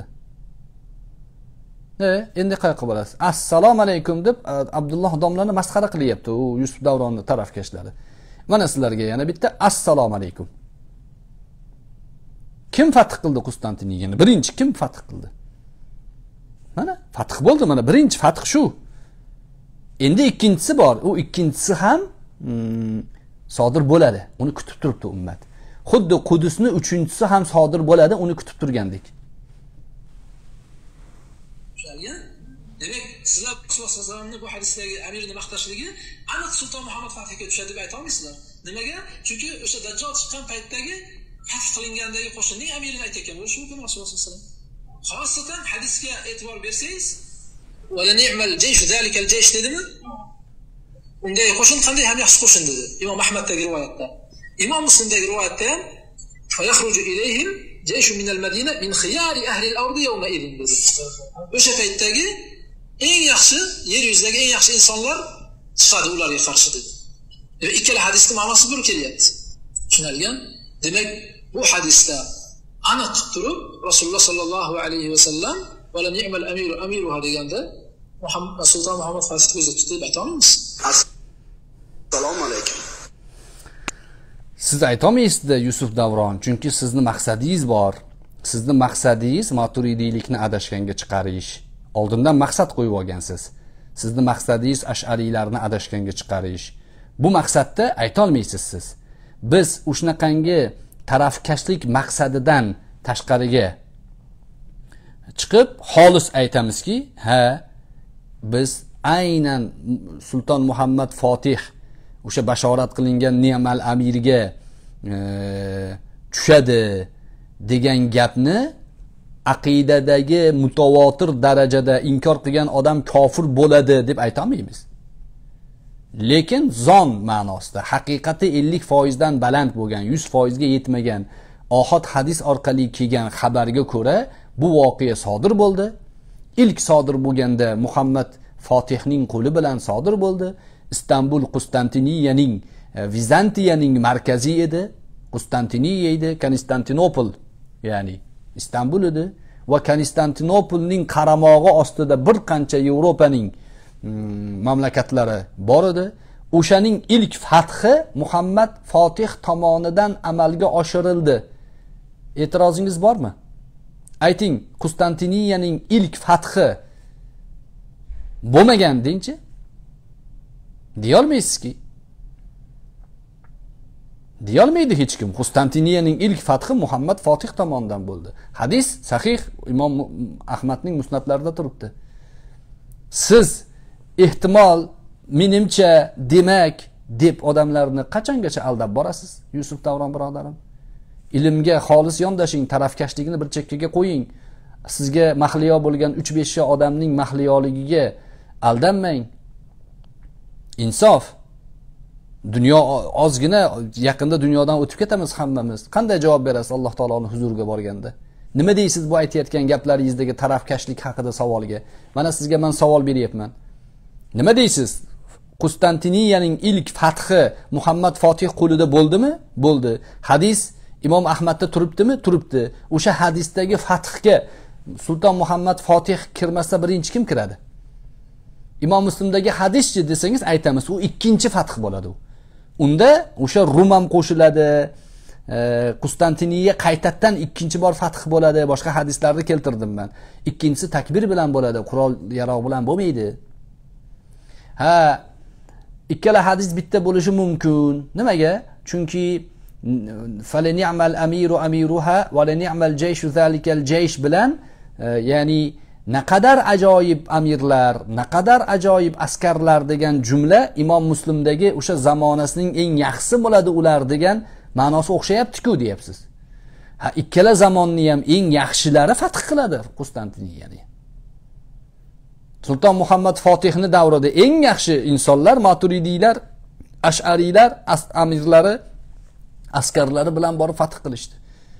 E, endi qayerga borasiz? Assalomu alaykum deb Abdulloh domlani masxara qilyapti u Yusuf Davronning tarafkashlari. Mana sizlarga yana bitta assalomu alaykum. Kim fath qildi Qustantiniyani? Birinchi kim fath qildi? Mana fath bo'ldi, mana birinchi fath shu. Endi ikkinchisi bor. U ikkinchisi ham hmm, sodir bo'ladi. Uni kutib turibdi ummat. Xuddi Qudusni uchinchisi ham sodir bo'ladi, uni kutib turgandik. Demak, sizlar Rasululloh sollallohu alayhi vasallamning bu hadisdagi amirni maqtashligi aniq Sulton Muhammad Fatihga tushadi deb ayta olmaysizlar. Nimaga? Chunki o'sha Dajjal chiqqan paytdagi fath qilingandagi qo'shinning amirini aytayotgan bo'lishi mumkin Rasululloh sollallohu alayhi vasallam. Xosatan hadisga e'tibor bersangiz, "Va la ni'mal jaysh zalika al-jaysh" dedimi? Unday qo'shin qanday ham yaxshi qo'shin dedi. Imom Ahmaddagi rivoyatda. Imom Muslimdagi rivoyatda ham "Fa yakhruju ilayhim jaysh min al-Madina min khiyari ahli al-ardi yawma idin" dedi. O'sha paytdagi eng yaxshi yer yuzidagi eng yaxshi insonlar chiqadi ularga qarshi dedi. Ikkala hadisning ma'nosi bir kelyapti. Tushunilgan? Demak, bu hadisda aniq turib Rasululloh sallallohu alayhi vasallam va la ni'mal amiru amiruha deganda Muhammad Sulton Muhammad Fatih o'zi tutib aytamiz. Assalomu alaykum. Siz aytolmaysizda Yusuf Davron, chunki sizni maqsadingiz bor. Sizni maqsadingiz Maturidiylikni adashganga chiqarish. Oldindan maqsad qo'yib olgansiz. Sizni maqsadingiz Ash'ariylarni adashganga chiqarish. Bu maqsadda aytolmaysiz siz. Biz o'shanaqangi tarafkashlik maqsadidan tashqariga chiqib xolis aytamizki, ha, biz aynan Sulton Muhammad Fatih o'sha bashorat qilingan ni'mal amirga e, tushadi degan gapni aqidadagi mutavotir darajada inkor qilgan odam kofir bo'ladi deb ayta olmaymiz. Lekin zon ma'nosida haqiqati ellik foiz dan baland bo'lgan, yuz foiz ga yetmagan ohod hadis orqali kelgan xabarga ko'ra bu voqea sodir bo'ldi. İlk sodir bo'lganda Muhammad Fatihning qo'li bilan sodir bo'ldi. İstanbul Qustantiniyaning, Vizantiyaning markazi edi. Qustantiniya edi, Konstantinopol, ya'ni İstanbul edi va Konstantinopolning qaramog'i ostida bir qancha Yevropaning mamlakatlari bor edi. O'shaning ilk fathi Muhammad Fatih tomonidan amalga oshirildi. E'tirozingiz bormi? Ayting, Qustantiniyaning ilk fathi bo'lmagan dengchi? Deya olmaysizki. Deya olmaydi hech kim. Qustantiniyaning ilk fathi Muhammad Fatih tomonidan bo'ldi. Hadis sahih Imom Ahmadning musnadlarida turibdi. Siz ehtimol menimcha demak deb odamlarni qachongacha aldab borasiz? Yusuf Davron birodarim. Ilmga xolis yondashing, tarafkashlikni bir chekkaga qo'ying. Sizga mahliyo bo'lgan uch besh odamning mahliyoligiga aldanmang. Insof. Dunyo ozgina, yaqinda dunyodan o'tib ketamiz hammamiz. Qanday javob berasiz Alloh taoloning huzuriga borganda? Nima deysiz bu aytayotgan gaplaringizdagi tarafkashlik haqida savolga? Mana sizga men savol beryapman. Nima deysiz? Qustantiniyaning ilk fathi Muhammad Fatih qo'lida bo'ldimi? Bo'ldi. Hadis Imom Ahmadda turibdimi? Turibdi. O'sha hadisdagi fathga Sulton Muhammad Fatih kirmasa birinchi kim kiradi? Imom Muslimdagi hadischi desangiz aytamiz, u ikkinchi fath bo'ladi. Unda o'sha Rum ham qo'shiladi. Qustantiniya qaytadan ikkinchi bor fath bo'ladi. Boshqa hadislarni keltirdim men. Ikkinchisi takbir bilan bo'ladi, qurol yaroq bilan bo'lmaydi. Ha, ikkala hadis bitta bo'lishi mumkin. Nimaga? Chunki fala ni'mal amiru amiruha va la ni'mal jayshu zalikal jaysh bilan ya'ni naqadar ajoyib amirlar, naqadar ajoyib askarlar degan jumla Imom Muslimdagi o'sha zamonasining eng yaxshisi bo'ladi ular degan ma'nosi o'xshayapti-ku deyapsiz. Ha, ikkala zamonni ham eng yaxshilari fath qiladi Qustantiniyani. Sulton Muhammad Fatihning davrida eng yaxshi insonlar Maturidiylar, Ash'ariylar, amirlari, askarlari bilan borib fath qilishdi.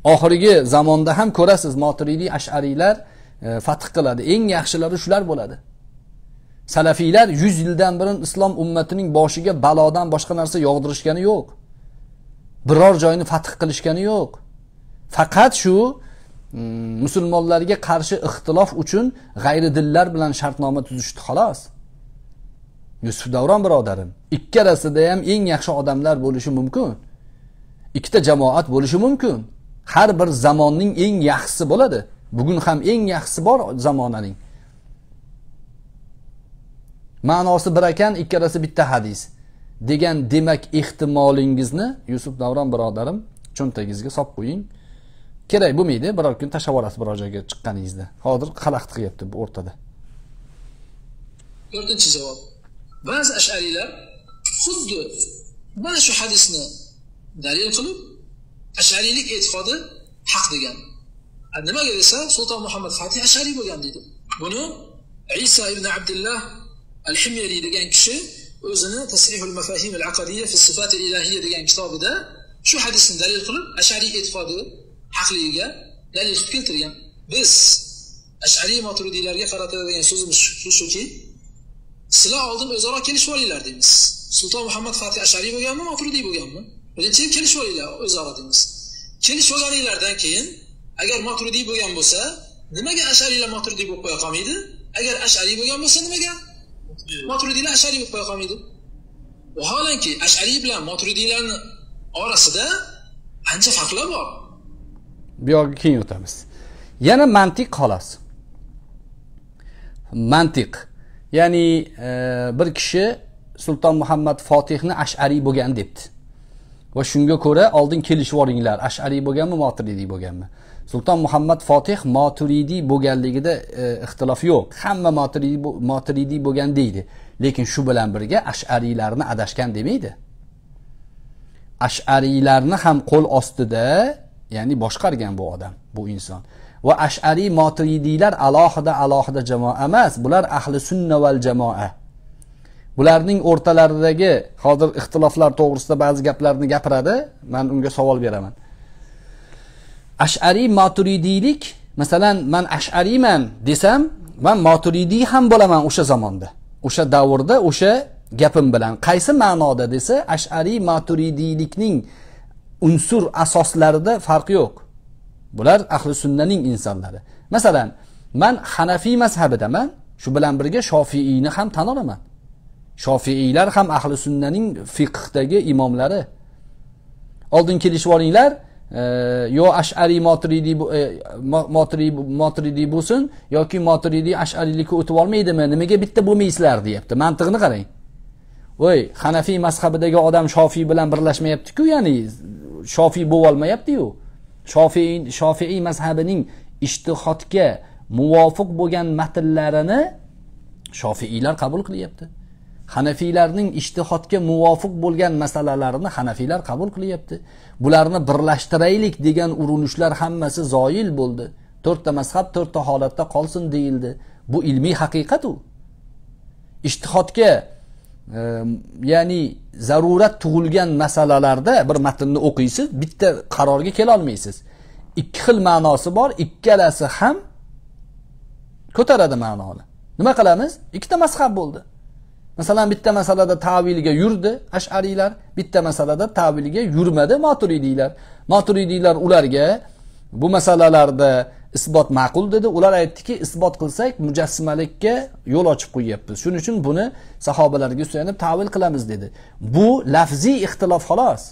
Oxirgi zamonda ham ko'rasiz, Moturidi Ash'ariylar e, fath qiladi. Eng yaxshilari shular bo'ladi. Salafiylar yuz yildan burun islom ummatining boshiga balodan boshqa narsa yog'dirishgani yo'q. Biror joyni fath qilishgani yo'q. Faqat shu musulmonlarga qarshi ixtilof uchun g'ayri dillar bilan shartnoma tuzishdi xolos. Yusuf Davron birodarim, ikkalasida ham eng yaxshi odamlar bo'lishi mumkin. Ikkita jamoat bo'lishi mumkin. Har bir zamonning eng yaxshisi bo'ladi. Bugun ham eng yaxshisi bor zamonaning. Ma'nosi bir ekan, ikkalasi bitta hadis degan demak ehtimolingizni Yusuf Davron birodarim cho'ntagingizga solib qo'ying. Kerak bo'lmaydi, biror kun tashlab olasiz biror joyga chiqqaningizda. Hozir xalaqit qilyapti bu o'rtada. to'rtinchi javob. Ba'zi ash'ariylar xuddi mana shu hadisni dalil qilib, ash'ariylik e'tiqodi haq degan. Nimaga desa, Sulton Muhammad Fatih ash'ariy bo'lgan deydi. Buni Isa ibn Abdullah al-Himyari degan kishi o'zini Tasrihul Mafahim al-Aqadiyya fi Sifat al-Ilahiyya degan kitobida shu hadisni dalil qilib, ash'ariy e'tiqodi haqligiga dalil qilib keltirgan. Biz ash'ariy maturidiylarga qaratadigan so'zimiz shu shuki, sizlar oldin o'zaro kelishib olinglar deymiz. Sulton Muhammad Fatih ash'ariy bo'lganmi, maturidiy bo'lganmi? Birinchi kelishib olinglar o'zaro deymiz. Kelishib olganinglardan keyin agar maturidiy bo'lgan bo'lsa, nimaga ash'ariylar maturidiy bo'lib qo'ya qolmaydi? Agar ash'ariy bo'lgan bo'lsa, nimaga maturidiylar ash'ariy bo'lib qo'ya qolmaydi? Vaholanki ash'ariy bilan maturidiylarning orasida ancha farqlar bor. Bu yoqqa keyin o'tamiz. Yana mantiq xolos. Mantiq. Ya'ni e, bir kishi Sulton Muhammad Fatihni ash'ariy bo'lgan debdi. Va shunga ko'ra oldin kelishib olinglar, ash'ariy bo'lganmi, maturidiy bo'lganmi? Sulton Muhammad Fatih maturidiy bo'lganligida e, ixtilof yo'q. Hamma maturidiy maturidiy bo'lgan deydi. Lekin shu bilan birga ash'ariylarni adashgan demaydi. Ash'ariylarni ham qo'l ostida, ya'ni boshqargan bu odam, bu inson. Va ash'ariy maturidiylar alohida alohida jamoa emas, bular ahli sunna val jamoa. Bularning o'rtalaridagi hozir ixtiloflar to'g'risida ba'zi gaplarni gapiradi, men unga savol beraman. Ash'ariy maturidiylik, masalan, men ash'ariyman desam, men maturidiy ham bo'laman o'sha zamonda. O'sha davrda, o'sha gapim bilan. Qaysi ma'noda desa, ash'ariy maturidiylikning unsur asoslarida farq yo'q. Bular ahli sunnaning insonlari. Masalan, men Hanafiy mazhabidaman, shu bilan birga Shofiiyni ham tan olaman. Shofiiylar ham ahli sunnaning fiqhdagi imomlari. Oldin kelishib olinglar, e, yo ash'ariy maturidiy e, maturidiy maturidiy bo'lsin yoki maturidiy ash'ariylikka o'tib olmaydimi? Nimaga bitta bo'lmaysizlar deyapti. Mantiqni qarang. Voy, Hanafiy mazhabidagi odam Shofiy bilan birlashmayapti-ku, ya'ni Shofiy bo'lib olmayapti-yu. Shofiy Shofiy mazhabining ijtihodga muvofiq bo'lgan matnlarini Shofiylar qabul qilyapti. Hanafiylarning ijtihodga muvofiq bo'lgan masalalarini Hanafiylar qabul qilyapti. Bularni birlashtiraylik degan urinishlar hammasi zoil bo'ldi. To'rtta mazhab to'rtta holatda qolsin deyildi. Bu ilmiy haqiqat u. Ijtihodga e, ya'ni zarurat tug'ilgan masalalarda bir matnni o'qiysiz, bitta qarorga kela olmaysiz. Ikki xil ma'nosi bor, ikkalasi ham ko'taradi ma'noni. Nima qilamiz? Ikkita mazhab bo'ldi. Masalan, bitta masalada ta'vilga yurdi ash'ariylar, bitta masalada ta'vilga yurmadi maturidiylar. Maturidiylar ularga bu masalalarda isbot ma'qul dedi. Ular aytdiki, isbot qilsak mujassimalikka yo'l ochib qo'yapmiz. Shuning uchun buni sahobalarga suyanib ta'vil qilamiz dedi. Bu lafziy ixtilof xolos.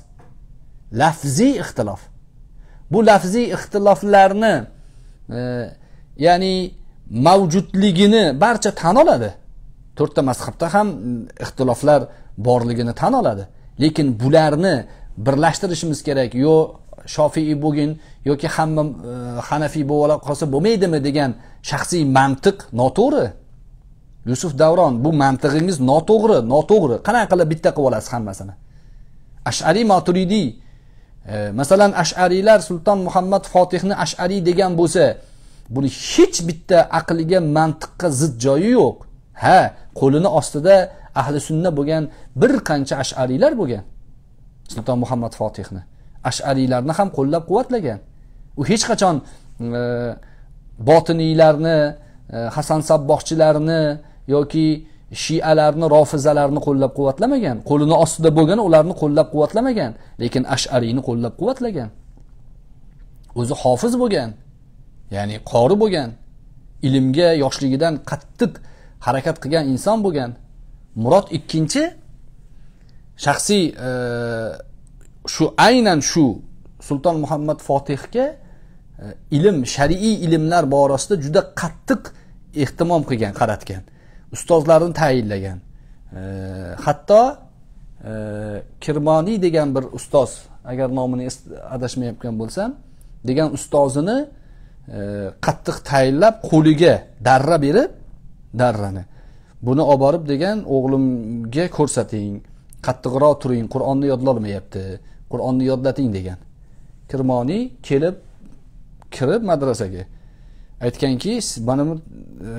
Lafziy ixtilof. Bu lafziy ixtiloflarni e, ya'ni mavjudligini barcha tan oladi. To'rtta mazhabda ham ixtiloflar borligini tan oladi. Lekin bularni birlashtirishimiz kerak. Yo Shofiy bo'lgin yoki hamma e, Hanafiy bo'la qolsa bo'lmaydimi degan shaxsiy mantiq noto'g'ri. Yusuf Davron, bu mantig'ingiz noto'g'ri, noto'g'ri. Qanaqa qilib bitta qilib olasiz hammasini? Ash'ariy maturidiy, e, masalan ash'ariylar Sulton Muhammad Fatihni ash'ariy degan bo'lsa, buni hech bitta aqliga, mantiqqa zid joyi yo'q. Ha, qo'lini ostida ahli sunna bo'lgan bir qancha ash'ariylar bo'lgan. Sulton Muhammad Fatihni ash'ariylarni ham qo'llab-quvvatlagan. U hech qachon e, botiniylarni, e, Hasan Sabboqchilarni yoki Shialarni, Rofizalarni qo'llab-quvvatlamagan. Qo'lini ostida bo'lgan ularni qo'llab-quvvatlamagan, lekin Ash'ariyni qo'llab-quvvatlagan. O'zi hofiz bo'lgan, ya'ni qori bo'lgan, ilmga yoshligidan qattiq harakat qilgan inson bo'lgan. Murod ikkinchi shaxsiy e, shu aynan shu Sulton Muhammad Fotihga e, ilm, shar'iy ilmlar borasida juda qattiq ehtimom qilgan, qaratgan. Ustozlarini tayinlagan. E, hatto e, Kirmoniy degan bir ustoz, agar nomini adashmayotgan bo'lsam, degan ustozini e, qattiq tayinlab qo'liga darra berib, darrani buni olib borib degan, o'g'limga ko'rsating, qattiqroq turing, Qur'onni yodlolmayapti, Qur'onni yodlating degan. Kirmoniy kelib kirib madrasaga aytganki, mana bu e,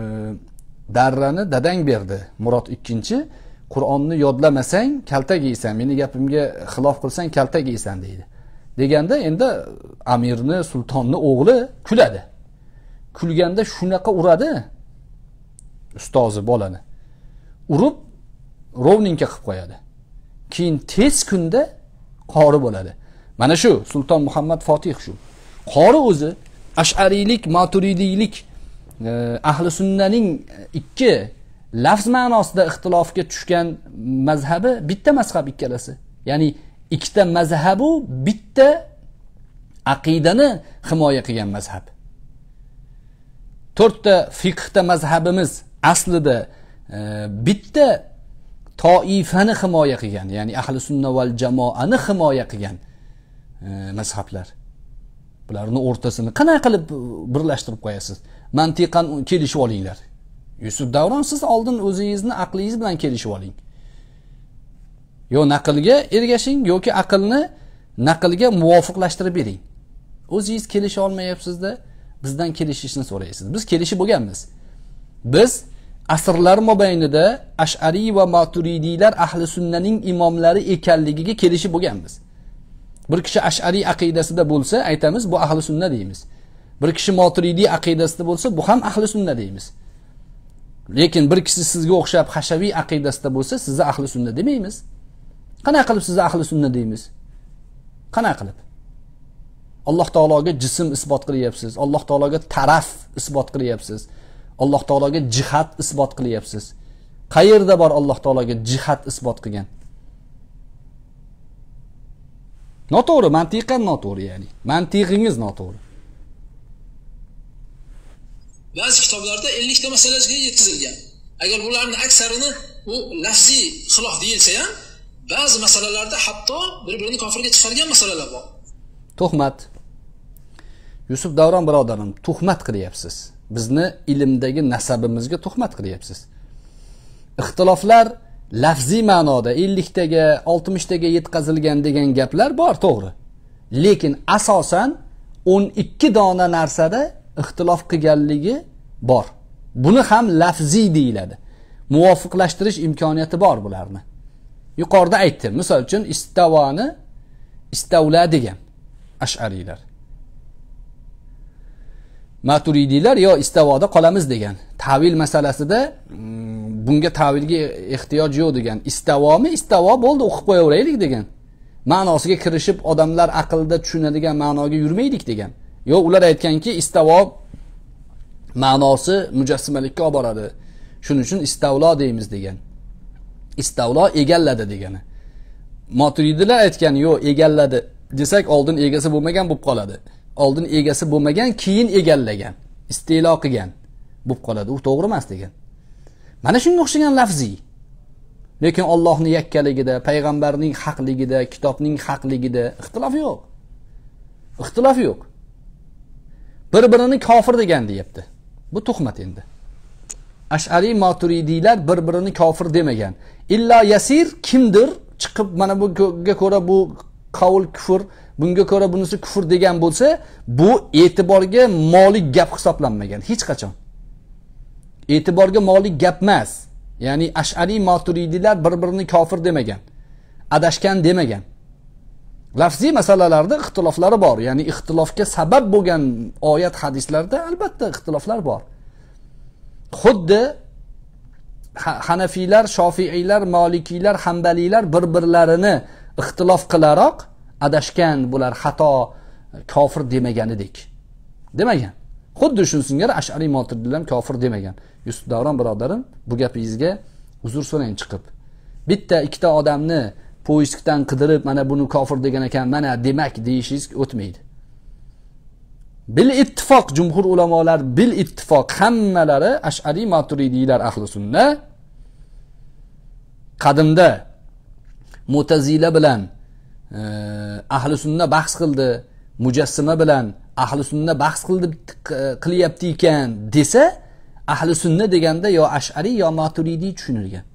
darrani dadang berdi, Murod ikkinchi, Qur'onni yodlamasang kaltak yeysan, meni gapimga xilof qilsang kaltak yeysan deydi. Deganda endi amirni, sultonni o'g'li kuladi. Kulganda shunaqa uradi ustozi bolani. Urib rovninga qilib qo'yadi. Keyin tez kunda qori bo'ladi. Mana shu Sulton Muhammad Fotih shu. Qori o'zi Ash'ariylik, Maturidiylik, e, ahli sunnaning ikki lafz ma'nosida ixtilofga tushgan mazhabi bitta mazhab ikkalasi. Ya'ni ikkita mazhabu bitta aqidani himoya qilgan mazhab. To'rtta fiqhda mazhabimiz aslida e, bitta toifani himoya qilgan, ya'ni ahli sunna val jamoani himoya qilgan e, mazhablar. Bularning o'rtasini qanday qilib birlashtirib qo'yasiz? Mantiqan kelishib olinglar. Yusuf Davron, siz oldin o'zingizni aqlingiz bilan kelishib oling. Yo naqlga ergashing yoki aqlni naqlga muvofiqlashtirib bering. O'zingiz kelisha olmayapsizda, bizdan kelishishni so'raysiz. Biz kelishib bo'lganmiz. Biz asrlar mobaynida Ash'ari va Maturidiylar ahli sunnaning imomlari ekanligiga kelishib bo'lganmiz. Bir kishi Ash'ari aqidasida bo'lsa, aytamiz bu ahli sunna deymiz. Bir kishi Maturidiy aqidasida bo'lsa, bu ham ahli sunna deymiz. Lekin bir kishi sizga o'xshab Hashaviy aqidasida bo'lsa, sizni ahli sunna demaymiz. Qanday qilib sizni ahli sunna deymiz? Qanday qilib? Alloh taologa jism isbot qilyapsiz, Alloh taologa taraf isbot qilyapsiz, Alloh taologa jihat isbot qilyapsiz. Qayerda bor Alloh taologa jihat isbot qilgan? Noto'g'ri, mantiqan noto'g'ri, ya'ni. Mantiqingiz noto'g'ri. Ba'zi kitoblarda ellik ta masalaga yetkazilgan. Agar bularning aksarini bu lafziy xilof deyilsa ham, ba'zi masalalarda hatto bir-birini kofirga chiqargan masalalar bor. Tuhmat. Yusuf Davron birodarim, tuhmat qilyapsiz. Bizni ilmdagi nasabimizga tuhmat qilyapsiz. Ixtiloflar lafziy ma'noda ellik taga, oltmish taga yetkazilgan degan gaplar bor, to'g'ri. Lekin asosan o'n ikki dona narsada ixtilof qilganligi bor. Buni ham lafziy deyiladi. Muvofiqlashtirish imkoniyati bor bularni. Yuqorida aytdim. Misol uchun istavoni istavla degan Ash'ariylar. Maturidiylar yo istavoda qolamiz degan. Tavil masalasida bunga tavilga ehtiyoj yo'q degan. Istavomi istavo bo'ldi, o'qib qo'yaveraylik degan. Ma'nosiga kirishib odamlar aqlda tushunadigan ma'noga yurmaylik degan. Yo ular aytganki istavo ma'nosi mujassimalikka olib boradi. Shuning uchun istavlo deymiz degan. Istavlo egalladi degani. Maturidilar aytgan yo egalladi desak oldin egasi bo'lmagan bo'lib qoladi. Oldin egasi bo'lmagan, keyin egallagan, istilo qilgan bo'lib qoladi. U to'g'ri emas degan. Mana shunga o'xshagan lafziy. Lekin Allohning yakkaligida, payg'ambarning haqligida, kitobning haqligida ixtilof yo'q. Ixtilof yo'q. Bir-birini kofir degan deyapti. Bu tuhmat endi. Ash'ari Maturidiylar bir-birini kofir demagan. Illa yasir kimdir chiqib mana bunga ko'ra bu qavl kufr, bunga ko'ra bunisi kufr degan bo'lsa, bu e'tiborga molik gap hisoblanmagan hech qachon. E'tiborga molik gap emas. Ya'ni Ash'ari Maturidiylar bir-birini kofir demagan, adashgan demagan. Lafziy masalalarda ixtiloflari bor. Ya'ni ixtilofga sabab bo'lgan oyat hadislarda albatta ixtiloflar bor. Xuddi Hanafiylar, Shofiiylar, Malikiylar, Hanbaliylar bir-birlarini ixtilof qilaroq adashgan, bular xato, kofir demaganidek. Demagan. Xuddi shuni singari Ash'ari Maturidiylar ham kofir demagan. Yusuf Davron birodarim, bu gapingizga uzr so'rang chiqib. Bitta ikkita odamni poyeskdan qidirib, mana buni kofir degan ekan, mana demak deyishingiz o'tmaydi. Bil ittifoq jumhur ulamolar bil ittifoq hammalari Ash'ari Maturidiylar ahli sunna. Qadimda Mu'tazila bilan e, ahli sunna bahs qildi, Mujassima bilan ahli sunna bahs qildi qilyapti ekan desa, ahli sunna deganda yo Ash'ari yo Maturidiy tushunilgan.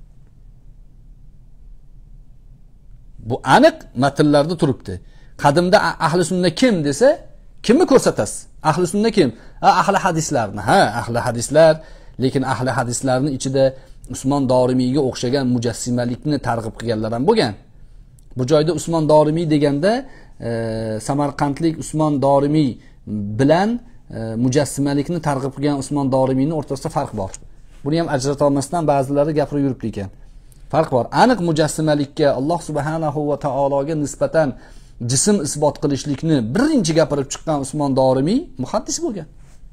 Bu aniq matnlarda turibdi. Qadimda ahli sunna kim desa, kimni ko'rsatasiz? Ahli sunna kim? Ha, ahli hadislarni. Ha, ahli hadislar, lekin ahli hadislarning ichida Usmon Dorimiyga o'xshagan mujassimalikni targ'ib qilganlar ham bo'lgan. Bu joyda Usmon Dorimiy deganda e, Samarqandlik Usmon Dorimiy bilan e, mujassimalikni targ'ib qilgan Usmon Dorimiyning o'rtasida farq bor. Buni ham ajrata olmasdan ba'zilari gapirib yuribdi ekan. Farq bor. Aniq mujassimalikka Alloh subhanahu va taologa nisbatan jism isbot qilishlikni birinchi gapirib chiqqan Usmon Dorimiy muhaddis bo'lgan.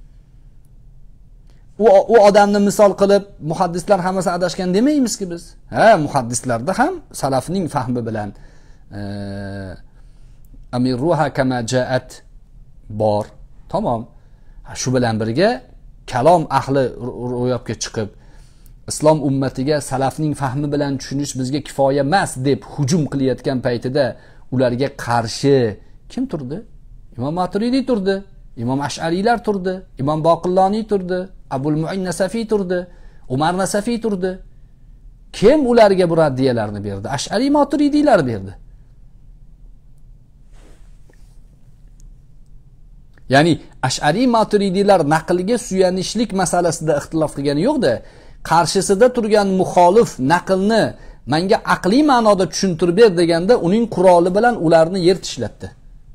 U u odamni misol qilib muhaddislar hammasi adashgan demaymizki biz. Ha, muhaddislarda ham salafning fahmi bilan e, amiruha kama jaat bor. Tamam. Shu bilan birga kalom ahli ro'yobga chiqib islom ummatiga salafning fahmi bilan tushunish bizga kifoya emas deb hujum qilayotgan paytida ularga qarshi kim turdi? Imom Maturidiy turdi, Imom Ash'ariylar turdi, Imom Boqilloniy turdi, Abul Mu'in Nasafiy turdi, Umar Nasafiy turdi. Kim ularga bu raddiyalarni berdi? Ash'ari Maturidiylar berdi. Ya'ni Ash'ari Maturidiylar naqlga suyanishlik masalasida ixtilof qilgani yo'q-da, qarshisida turgan muxolif naqlni menga aqliy ma'noda tushuntirib ber deganda uning quroli bilan ularni yer tishlatdi.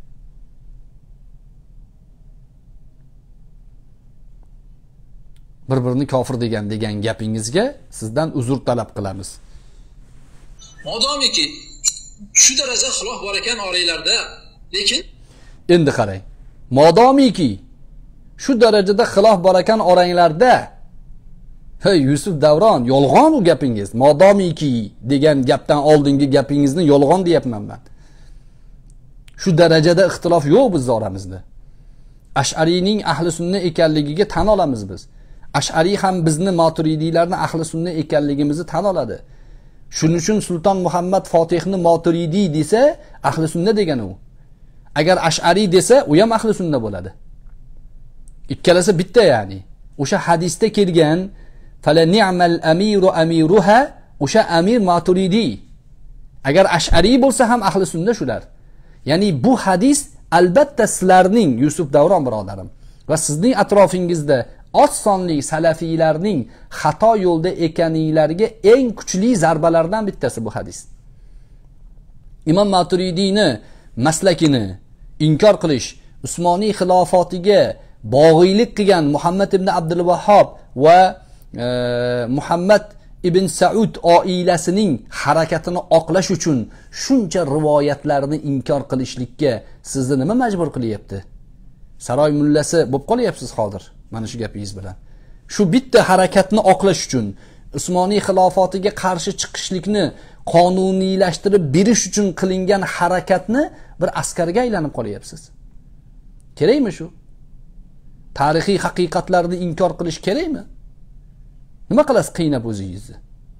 Bir-birini kofir degan degan gapingizga sizdan uzr talab qilamiz. Modomiki shu daraja xilof bor ekan oranglarda, lekin endi qarang. Modomiki shu darajada xilof bor ekan oranglarda, hey Yusuf Davron, yolg'on u gapingiz. Modomiki degan gapdan oldingi gapingizni yolg'on deyapman men. Shu darajada ixtilof yo'q biz oramizda. Ash'ariyning ahli sunna ekanligiga tan olamiz biz. Ash'ari ham bizni Maturidiylarni ahli sunna ekanligimizni tan oladi. Shuning uchun Sulton Muhammad Fotihni Maturidiy desa, ahli sunna degani u. Agar Ash'ari desa, u ham ahli sunna bo'ladi. Ikkalasi bitta ya'ni. O'sha hadisda kelgan fala ni'mal amiru amiruha, o'sha amir Maturidiy. Agar Ash'ari bo'lsa ham ahli sunna shular. Ya'ni bu hadis albatta sizlarning Yusuf Davron birodarim va sizning atrofingizda oz sonli salafiylarning xato yo'lda ekanliklariga eng kuchli zarbalardan bittasi bu hadis. Imom Maturidiyni maslakini inkor qilish, Usmoniy xilofotiga bog'iylik qilgan Muhammad ibn Abdul Vahhab va e, Muhammad ibn Saud oilasining harakatini oqlash uchun shuncha rivoyatlarni inkor qilishlikka sizni nima majbur qilyapti? Saroy mullasi bo'lib qolyapsiz hozir mana shu gapingiz bilan. Shu bitta harakatni oqlash uchun, Usmoniy xilofotiga qarshi chiqishlikni qonuniylashtirib berish uchun qilingan harakatni bir askarga aylanib qolyapsiz. Kerakmi shu? Tarixiy haqiqatlarni inkor qilish kerakmi? Nima qilasiz qiynab o'zingizni?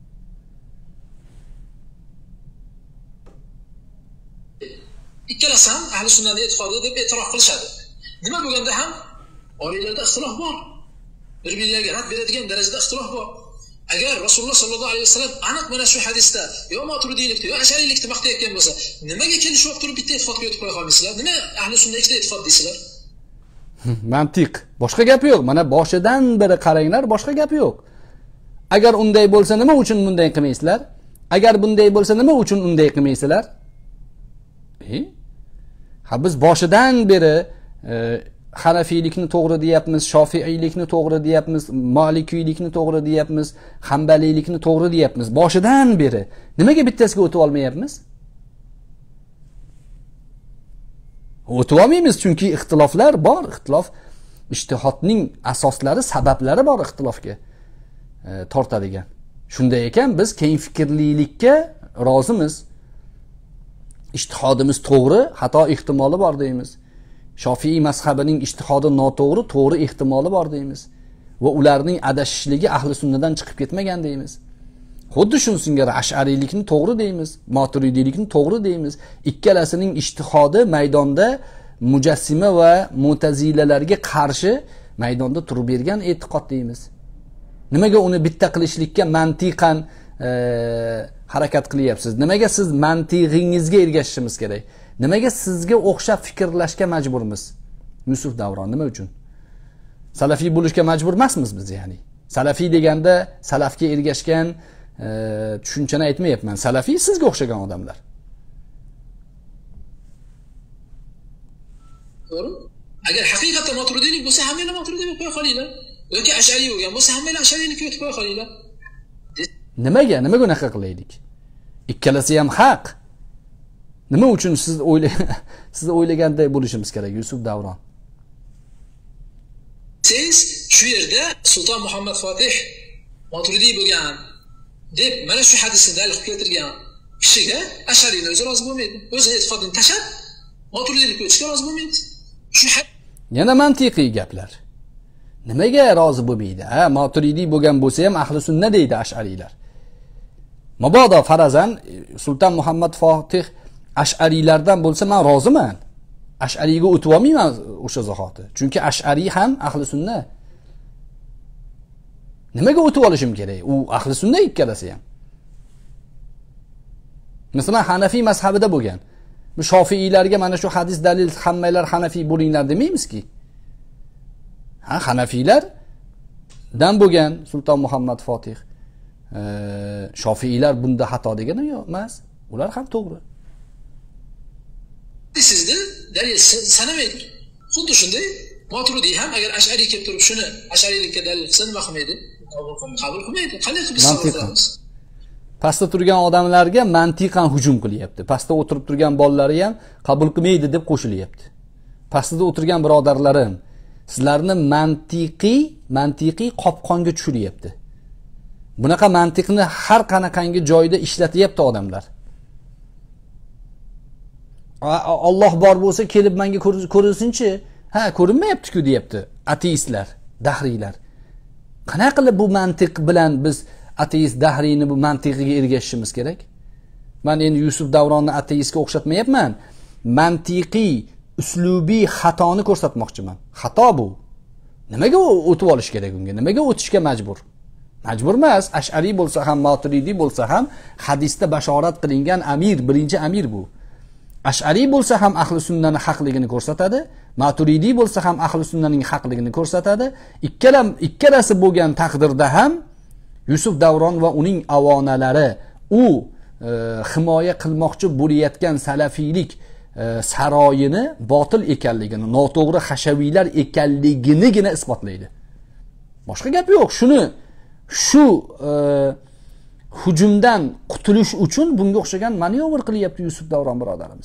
Ikkalasi ham ahli sunnatning e'tiqodi deb e'tirof qilishadi. Nima bo'lganda ham oranglarda ixtilof bor. Bir-birlariga rad beradigan darajada ixtilof bor. Agar Rasululloh sallallohu alayhi vasallam aniq mana shu hadisda yo Maturidiylikni yo Ash'ariylikni maqtayotgan bo'lsa, nimaga kelishib turib bitta ittifoqqa o'tib qo'ya olmaysizlar? Nima ahli sunna ikkita ittifoq deysizlar? Mantiq. Boshqa gap yo'q. Mana boshidan beri qaranglar, boshqa gap yo'q. Agar unday bo'lsa nima uchun bunday qilmaysizlar? Agar bunday bo'lsa nima uchun unday qilmaysizlar? E? Ha biz boshidan beri e, Hanafiylikni to'g'ri deyapmiz, Shofiiylikni to'g'ri deyapmiz, Malikiylikni to'g'ri deyapmiz, Hanbaliylikni to'g'ri deyapmiz. Boshidan beri nimaga bittasiga o'tib olmayapmiz? O'tib olmaymiz chunki ixtiloflar bor, ixtilof ijtihodning asoslari, sabablari bor ixtilofga e, tortadigan. Shunday ekan biz keng fikrlilikka rozimiz. Ijtihodimiz to'g'ri, xato ehtimoli bor deymiz. Shofiy mazhabining ijtihodi noto'g'ri, to'g'ri ehtimoli bor deymiz. Va ularning adashishligi ahli sunnadan chiqib ketmagan deymiz. Xuddi shuni singari Ash'ariylikni to'g'ri deymiz, Maturidiylikni to'g'ri deymiz. Ikkalasining ijtihodi maydonda mujassima va mu'tazilalarga qarshi maydonda turib bergan e'tiqod deymiz. Nimaga uni bitta qilishlikka mantiqan e, harakat qilyapsiz? Nimaga siz mantig'ingizga ergashishimiz kerak? Nimaga sizga o'xshab fikrlashga majburmiz? Yusuf Davron nima uchun? Salafiy bo'lishga majbur emasmiz biz, ya'ni. Salafiy deganda salafga ergashgan e, tushunchani aytmayapman. Salafiy sizga o'xshagan odamlar. To'g'ri? Agar haqiqatan Maturidiylik bo'lsa, hammalar Maturidiyga qo'ya qolinglar. Yoki Ash'ariy bo'lgan bo'lsa, hammalar Ash'ariylikka o'tib qo'ya qolinglar. Nimaga? Nimaga unaqa qilaylik? Ikkalasi ham haq. Nima uchun siz o'yla siz o'ylaganday bo'lishimiz kerak, Yusuf Davron? Siz shu yerda Sulton Muhammad Fatih Maturidiy bo'lgan deb mana shu hadisni dalil qilib keltirgan kishiga Ash'ariylar o'zi rozi bo'lmaydi. O'z e'tiqodini tashlab Maturidiylikka o'tishga rozi bo'lmaydi. Shu yana mantiqiy gaplar. Nimaga rozi bo'lmaydi? Ha, Maturidiy bo'lgan bo'lsa ham ahli sunna deydi Ash'ariylar. Mabodo farazan Sulton Muhammad Fatih Ash'ariylardan bo'lsa men roziman. Ash'ariyga o'tib olmayman o'sha zahoti. Chunki Ash'ariy ham ahli sunna. Nimaga o'tib olishim kerak? U ahli sunna ikkalasi ham. Masalan, Hanafiy mazhabida bo'lgan. Bu Shofiiylarga mana shu hadis dalil hammalar Hanafiy bo'linglar demaymiz-ki. Ha, Hanafiylar dan bo'lgan Sulton Muhammad Fatih. E, Shofiiylar bunda xato degani yo'q emas. Ular ham to'g'ri. Sizda dalil sanamaydi. Xuddi shunday Maturidiy ham agar Ash'ariy kelib turib shuni Ash'ariylikka dalil qilsa nima qilmaydi? Qabul qilmaydi. Qanday qilib hisoblaymiz? Pastda turgan odamlarga mantiqan hujum qilyapti. Pastda o'tirib turgan bolalari ham qabul qilmaydi deb qo'shilyapti. Pastda o'tirgan birodarlarim, sizlarni mantiqiy, mantiqiy qopqonga tushiryapti. Bunaqa mantiqni har qanaqangi joyda ishlatyapti odamlar. Alloh bor bo'lsa kelib menga ko'rinsin-chi? Ha, ko'rinmayapti-ku deyapti ateistlar, dahriylar. Qanaqa qilib bu mantiq bilan biz ateist dahriyni bu mantiqiga ergashishimiz kerak? Men endi Yusuf Davronni ateistga o'xshatmayapman. Mantiqiy, uslubiy xatoni ko'rsatmoqchiman. Xato bu. Nimaga o'tib olish kerak unga? Nimaga o'tishga majbur? Majbur emas. Ash'ariy bo'lsa ham, Maturidiy bo'lsa ham hadisda bashorat qilingan amir, birinchi amir bu. Ash'ariy bo'lsa ham ahli sunnani haqligini ko'rsatadi, Maturidiy bo'lsa ham ahli sunnaning haqligini ko'rsatadi. Ikkalam ikkalasi bo'lgan taqdirda ham Yusuf Davron va uning avonalari u e, himoya qilmoqchi bo'layotgan salafiylik e, saroyini botil ekanligini, noto'g'ri hashaviylar ekanliginigina isbotlaydi. Boshqa gap yo'q. Shuni shu e, hujumdan qutulish uchun bunga o'xshagan manevr qilyapti Yusuf Davron birodarimiz.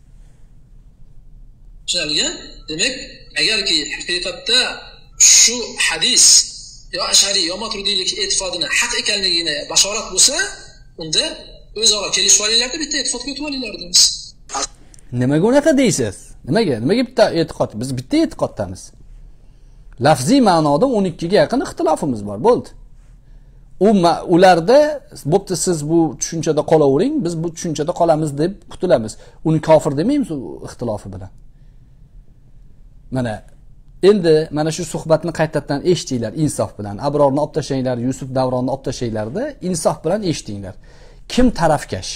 Tushunilgan? Demak, agarki haqiqatda shu hadis yo Ash'ariy yo Maturidiylik e'tiqodini haq ekanligini bashorat bo'lsa, unda o'zaro kelishib olinglarda bitta e'tiqodga o'tib olinglar deymiz. Nimaga unaqa deysiz? Nimaga? Nimaga bitta e'tiqod? Biz bitta e'tiqoddamiz. Lafziy ma'noda o'n ikki ga yaqin ixtilofimiz bor, bo'ldi. U ularda bo'pti, siz bu tushunchada qolavering, biz bu tushunchada qolamiz deb qutulamiz. Uni kofir demaymiz u ixtilofi bilan. Mana endi mana shu suhbatni qaytadan eshitinglar insof bilan. Abrorni olib tashlanglar, Yusuf Davronni olib tashlanglarda insof bilan eshitinglar. Kim tarafkash?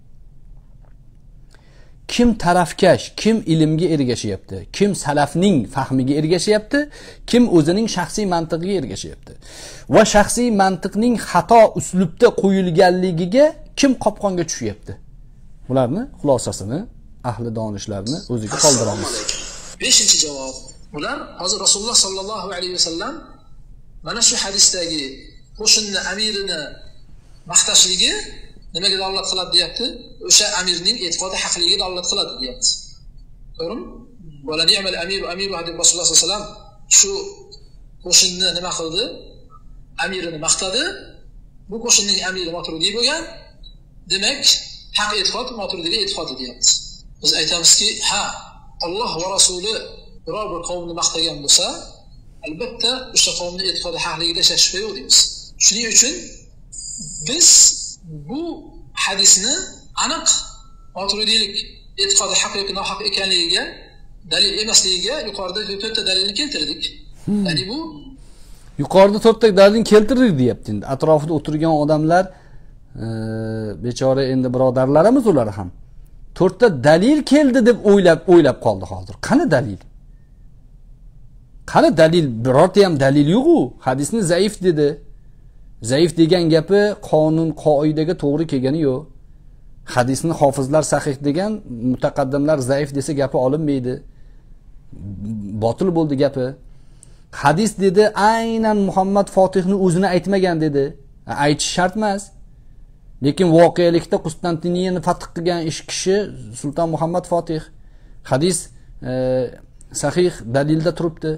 Kim tarafkash? Kim ilmga ergashyapti? Kim salafning fahmiga ergashyapti? Kim o'zining shaxsiy mantiqiga ergashyapti? Va shaxsiy mantiqning xato uslubda qo'yilganligiga kim qopqonga tushyapti? Bularni xulosasini ahli donishlarni o'ziga qoldiramiz. beshinchi javob. Ular hozir Rasululloh sallallohu alayhi vasallam mana shu hadisdagi qo'shinni amirini maqtashligi nimaga dalolat qiladi deyapti? O'sha amirning e'tiqodi haqligiga dalolat qiladi deyapti. To'g'rimi? Wala ni'mal amiru amiru hadis Rasululloh sallallohu alayhi vasallam shu qo'shinni nima qildi? Amirini maqtadi. Bu qo'shinning amiri Maturidiy bo'lgan. Demak, haq e'tiqod Maturidiyga e'tiqodi deyapti. Biz aytamizki, ha, Alloh va Rasuli biror bir qavmni maqtagan bo'lsa, albatta o'sha qavmning e'tiqodi haqligida shak yo'q deymiz. Shuning uchun biz bu hadisni aniq Maturidiylik e'tiqodi haq yoki nohaq ekanligiga dalil emasligiga yuqorida to'rtta dalilni keltirdik. Hmm. Ya'ni bu yuqorida to'rtta dalilni keltirdik deyapti. Endi atrofida o'tirgan odamlar e, bechora endi birodarlarimiz ular ham to'rtta dalil keldi deb o'ylab o'ylab qoldi hozir. Qani dalil? Qani dalil? Birorta ham dalil yo'q u. Hadisni zaif dedi. Zaif degan gapi qonun qoidaga to'g'ri kelgani yo'q. Hadisni hofizlar sahih degan, mutaqaddimlar zaif desa gapi olinmaydi. Botil bo'ldi gapi. Hadis dedi, aynan Muhammad Fotihni o'zini aytmagan dedi. Aytish shart emas. Lekin voqelikda Konstantiniyani fath qilgan ish kishi Sulton Muhammad Fotih. Hadis e, sahih dalilda turibdi.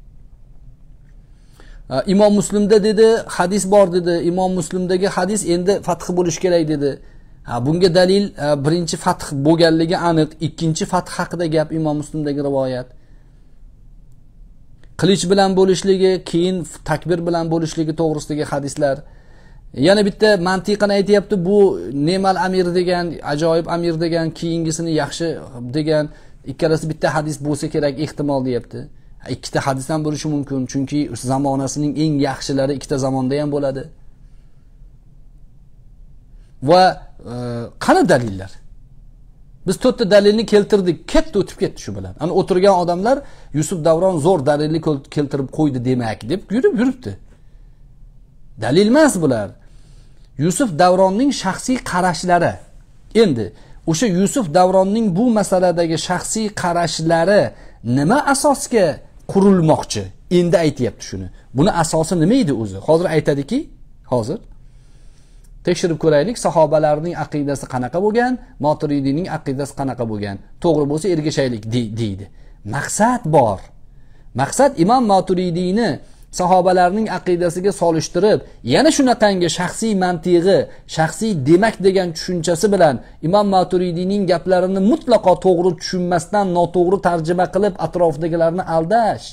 E, Imom Muslimda dedi, hadis bor dedi. Imom Muslimdagi hadis endi fath bo'lish kerak dedi. Ha, bunga dalil e, birinchi fath bo'lganligi aniq, ikkinchi fath haqida gap Imom Muslimdagi rivoyat. Qilich bilan bo'lishligi, keyin takbir bilan bo'lishligi to'g'risidagi hadislar. Yana bitta mantiqan aytayapti, bu Nemal Amir degan, ajoyib Amir degan, keyingisini yaxshi degan, ikkalasi bitta hadis bo'lsa kerak ehtimol deyapti. Ikkita hadis ham bo'lishi mumkin, chunki zamonasining eng yaxshilari ikkita zamonda ham bo'ladi. Va e, qani dalillar? Biz to'rtta dalilni keltirdik, ketdi o'tib ketdi shu bilan. Ana o'tirgan odamlar Yusuf Davron zo'r dalilni keltirib qo'ydi demak deb yurib yuribdi. Dalil emas bular. Yusuf Davronning shaxsiy qarashlari. Endi o'sha Yusuf Davronning bu masaladagi shaxsiy qarashlari nima asosga qurilmoqchi? Endi aytayapti shuni. Buni asosi nima edi o'zi? Hozir aytadiki, hozir tekshirib ko'raylik, sahobalarning aqidasi qanaqa bo'lgan, Maturidiyning aqidasi qanaqa bo'lgan. To'g'ri bo'lsa ergashaylik deydi. Maqsad bor. Maqsad Imom Maturidiyni sahobalarning aqidasiga solishtirib, yana shunaqangi shaxsiy mantig'i, shaxsiy demak degan tushunchasi bilan Imom Maturidiyning gaplarini mutlaqo to'g'ri tushunmasdan noto'g'ri tarjima qilib atrofidagilarni aldash.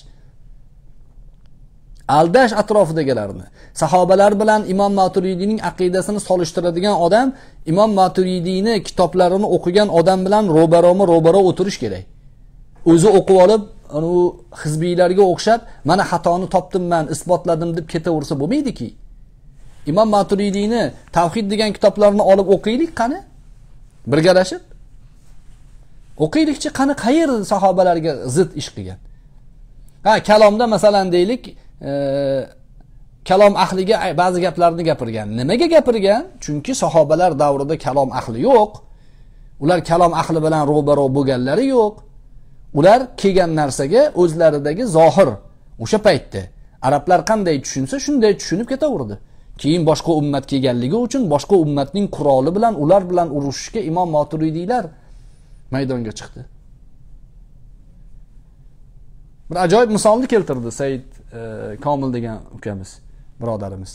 Aldash atrofidagilarni. Sahobalar bilan Imom Maturidiyning aqidasini solishtiradigan odam Imom Maturidiyni kitoblarini o'qigan odam bilan ro'baro-ro'baro o'tirish kerak. O'zi o'qib olib, u hizbiylarga o'xshab, mana xatoni topdimman, isbotladim deb ketaversa bo'lmaydi-ki. Imom Maturidiyni Tavhid degan kitoblarini olib o'qiylik qani? Birgalashib. O'qiylikchi qani qayer sahobalarga zid ish qilgan. Ha, kalomda masalan deylik, e, kalom ahliga ba'zi gaplarni gapirgan. Nimaga gapirgan? Chunki sahobalar davrida kalom ahli yo'q. Ular kalom ahli bilan ro'baro bo'lganlari yo'q. Ular kelgan narsaga o'zlaridagi zohir o'sha paytda arablar qanday tushunsa shunday tushunib ketaverdi. Keyin boshqa ummat kelganligi uchun boshqa ummatning quroli bilan ular bilan urushishga Imom Maturidiylar maydonga chiqdi. Bir ajoyib misolni keltirdi Said e, Komil degan ukamiz, birodarimiz.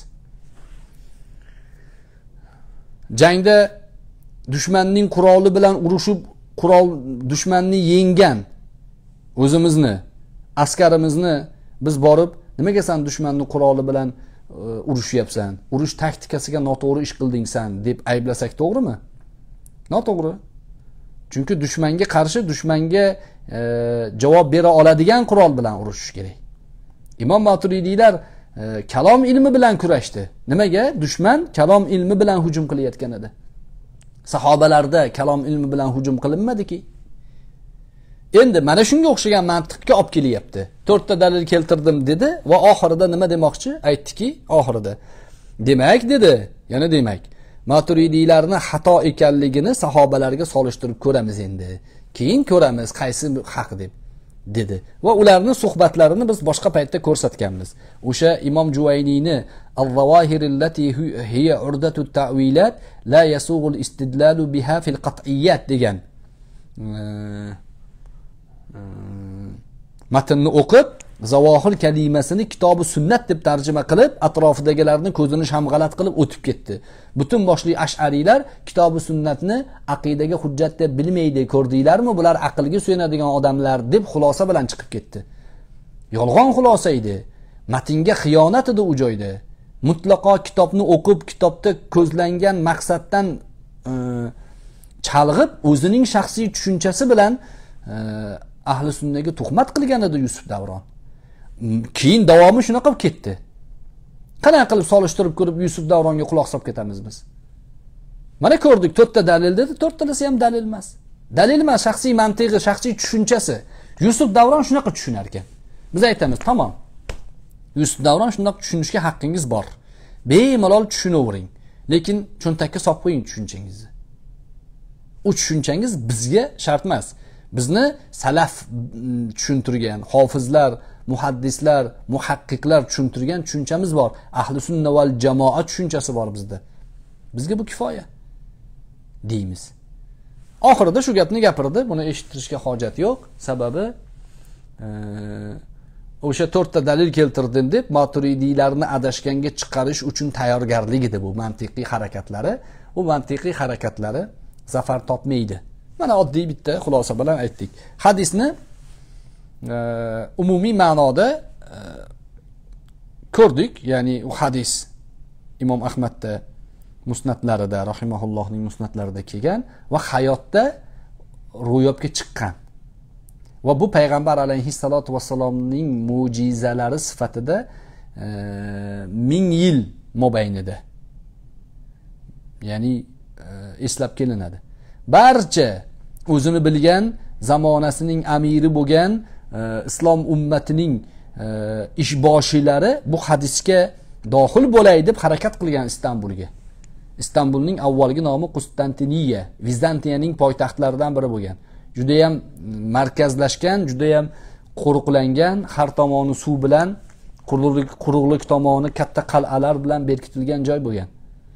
Jangda dushmanning quroli bilan urushib, qurol dushmanni yenggan o'zimizni, askarimizni biz borib, nimaga sen dushmanning quroli bilan uh, urushyapsan? Urush taktikasiga noto'g'ri ish qilding sen deb ayblasak to'g'rimi? Noto'g'ri. Chunki dushmanga qarshi dushmanga uh, javob bera oladigan qurol bilan urushish kerak. Imom Maturidiylar uh, kalom ilmi bilan kurashdi. Nimaga? Dushman kalom ilmi bilan hujum qilayotgan edi. Sahobalarda kalom ilmi bilan hujum qilinmadi-ki. Endi mana shunga o'xshagan mantiqqa olib kelyapti. To'rtta dalil keltirdim dedi va oxirida nima demoqchi? Aytdiki, oxirida. Demak dedi, yana demak, Maturidiylarning xato ekanligini sahobalarga solishtirib ko'ramiz endi. keyin ko'ramiz qaysi haq deb dedi. Va ularni suhbatlarini biz boshqa paytda ko'rsatganmiz. O'sha Imom Juvayniyni al-zawahir allati hiya urdatu at-ta'wilat la yasughu al-istidlalu biha fil qat'iyyat degan matnni o'qib, zavohir kalimasini kitobi sunnat deb tarjima qilib, atrofidagilarni ko'zini shamg'alat qilib o'tib ketdi. Butun boshli ash'ariylar kitobi sunnatni aqidaga hujjat deb bilmaydi, ko'rdinglarmi? Bular aqlga suyanadigan odamlar deb xulosa bilan chiqib ketdi. Yolg'on xulosa edi. Matnga xiyonat edi u joyda. Mutlaqo kitobni o'qib, kitobda ko'zlangan maqsaddan e, chalg'ib, o'zining shaxsiy tushunchasi bilan e, ahli sunnaga tuhmat qilgan edi Yusuf Davron. Keyin davomi shunaqa qilib ketdi. Qanaqa qilib solishtirib ko'rib Yusuf Davronga quloq solib ketamiz biz? Mana ko'rdik, to'rtta dalil dedi, to'rtalasi ham dalil emas. Dalil emas, shaxsiy mantiqi, shaxsiy tushunchasi. Yusuf Davron shunaqa tushunar ekan. Biz aytamiz, tamom. Yusuf Davron shunaqa tushunishga haqqingiz bor. Bemalol tushunavering. Lekin cho'ntakka solib qo'ying tushunchangizni. U tushunchangiz bizga shart emas. Bizni salaf tushuntirgan, hofizlar, muhaddislar, muhaqqiqlar tushuntirgan tushunchamiz bor. Ahli sunna val jamoa tushunchasi bor bizda. Bizga bu kifoya deymiz. Oxirida shu gapni gapirdi, buni eshittirishga hojat yo'q. Sababi e, o'sha to'rtta dalil keltirdim deb Maturidiylarni adashganga chiqarish uchun tayyorgarlik edi bu mantiqiy harakatlari. Bu mantiqiy harakatlari zafar topmaydi. Mana oddiy bitta xulosa bilan aytdik. Hadisni e, umumiy ma'noda e, ko'rdik, ya'ni u hadis Imom Ahmadda musnatlarida, rahimahullohning musnatlarida kelgan va hayotda ro'yobga chiqqan. Va bu payg'ambar alayhissalatu vassalomning mo'jizalari sifatida e, ming yil mobaynida, ya'ni e, eslab kelinadi. Barcha o'zini bilgan, zamonasining amiri bo'lgan e, islom ummatining e, ishboshilari bu hadisga dohil bo'lay deb harakat qilgan Istanbulga. Istanbulning avvalgi nomi Qustantiniya, Vizantiyaning poytaxtlaridan biri bo'lgan. Juda ham markazlashgan, juda ham qo'riqlangan, har tomoni suv bilan, quruqlik quruqlik tomoni katta qal'alar bilan berkitilgan joy bo'lgan.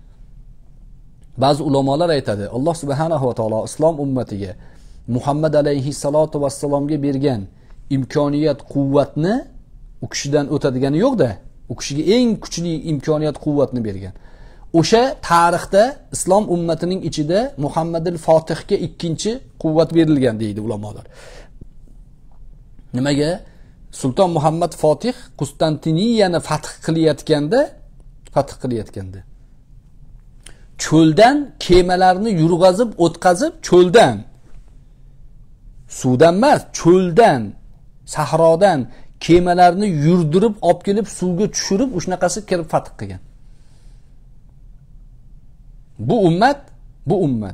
Ba'zi ulamolar aytadi, Alloh subhanahu va taolo islom ummatiga Muhammad alayhissalatu vassalomga bergan imkoniyat, quvvatni u kishidan o'tadigani yo'q-da. U kishiga eng kuchli imkoniyat, quvvatni bergan. O'sha tarixda islom ummatining ichida Muhammadil Fotihga ikkinchi quvvat berilgan deydi ulamolar. Nimaga? Sulton Muhammad Fotih Qustantiniyani fath qilayotganda, fath qilayotganda cho'ldan kemalarni yurg'azib, o'tkazib, cho'ldan, suvdan emas, cho'ldan, sahrodan kemalarni yurdirib, olib kelib suvga tushirib, o'shanaqasi kirib fath qilgan. Bu ummat, bu ummat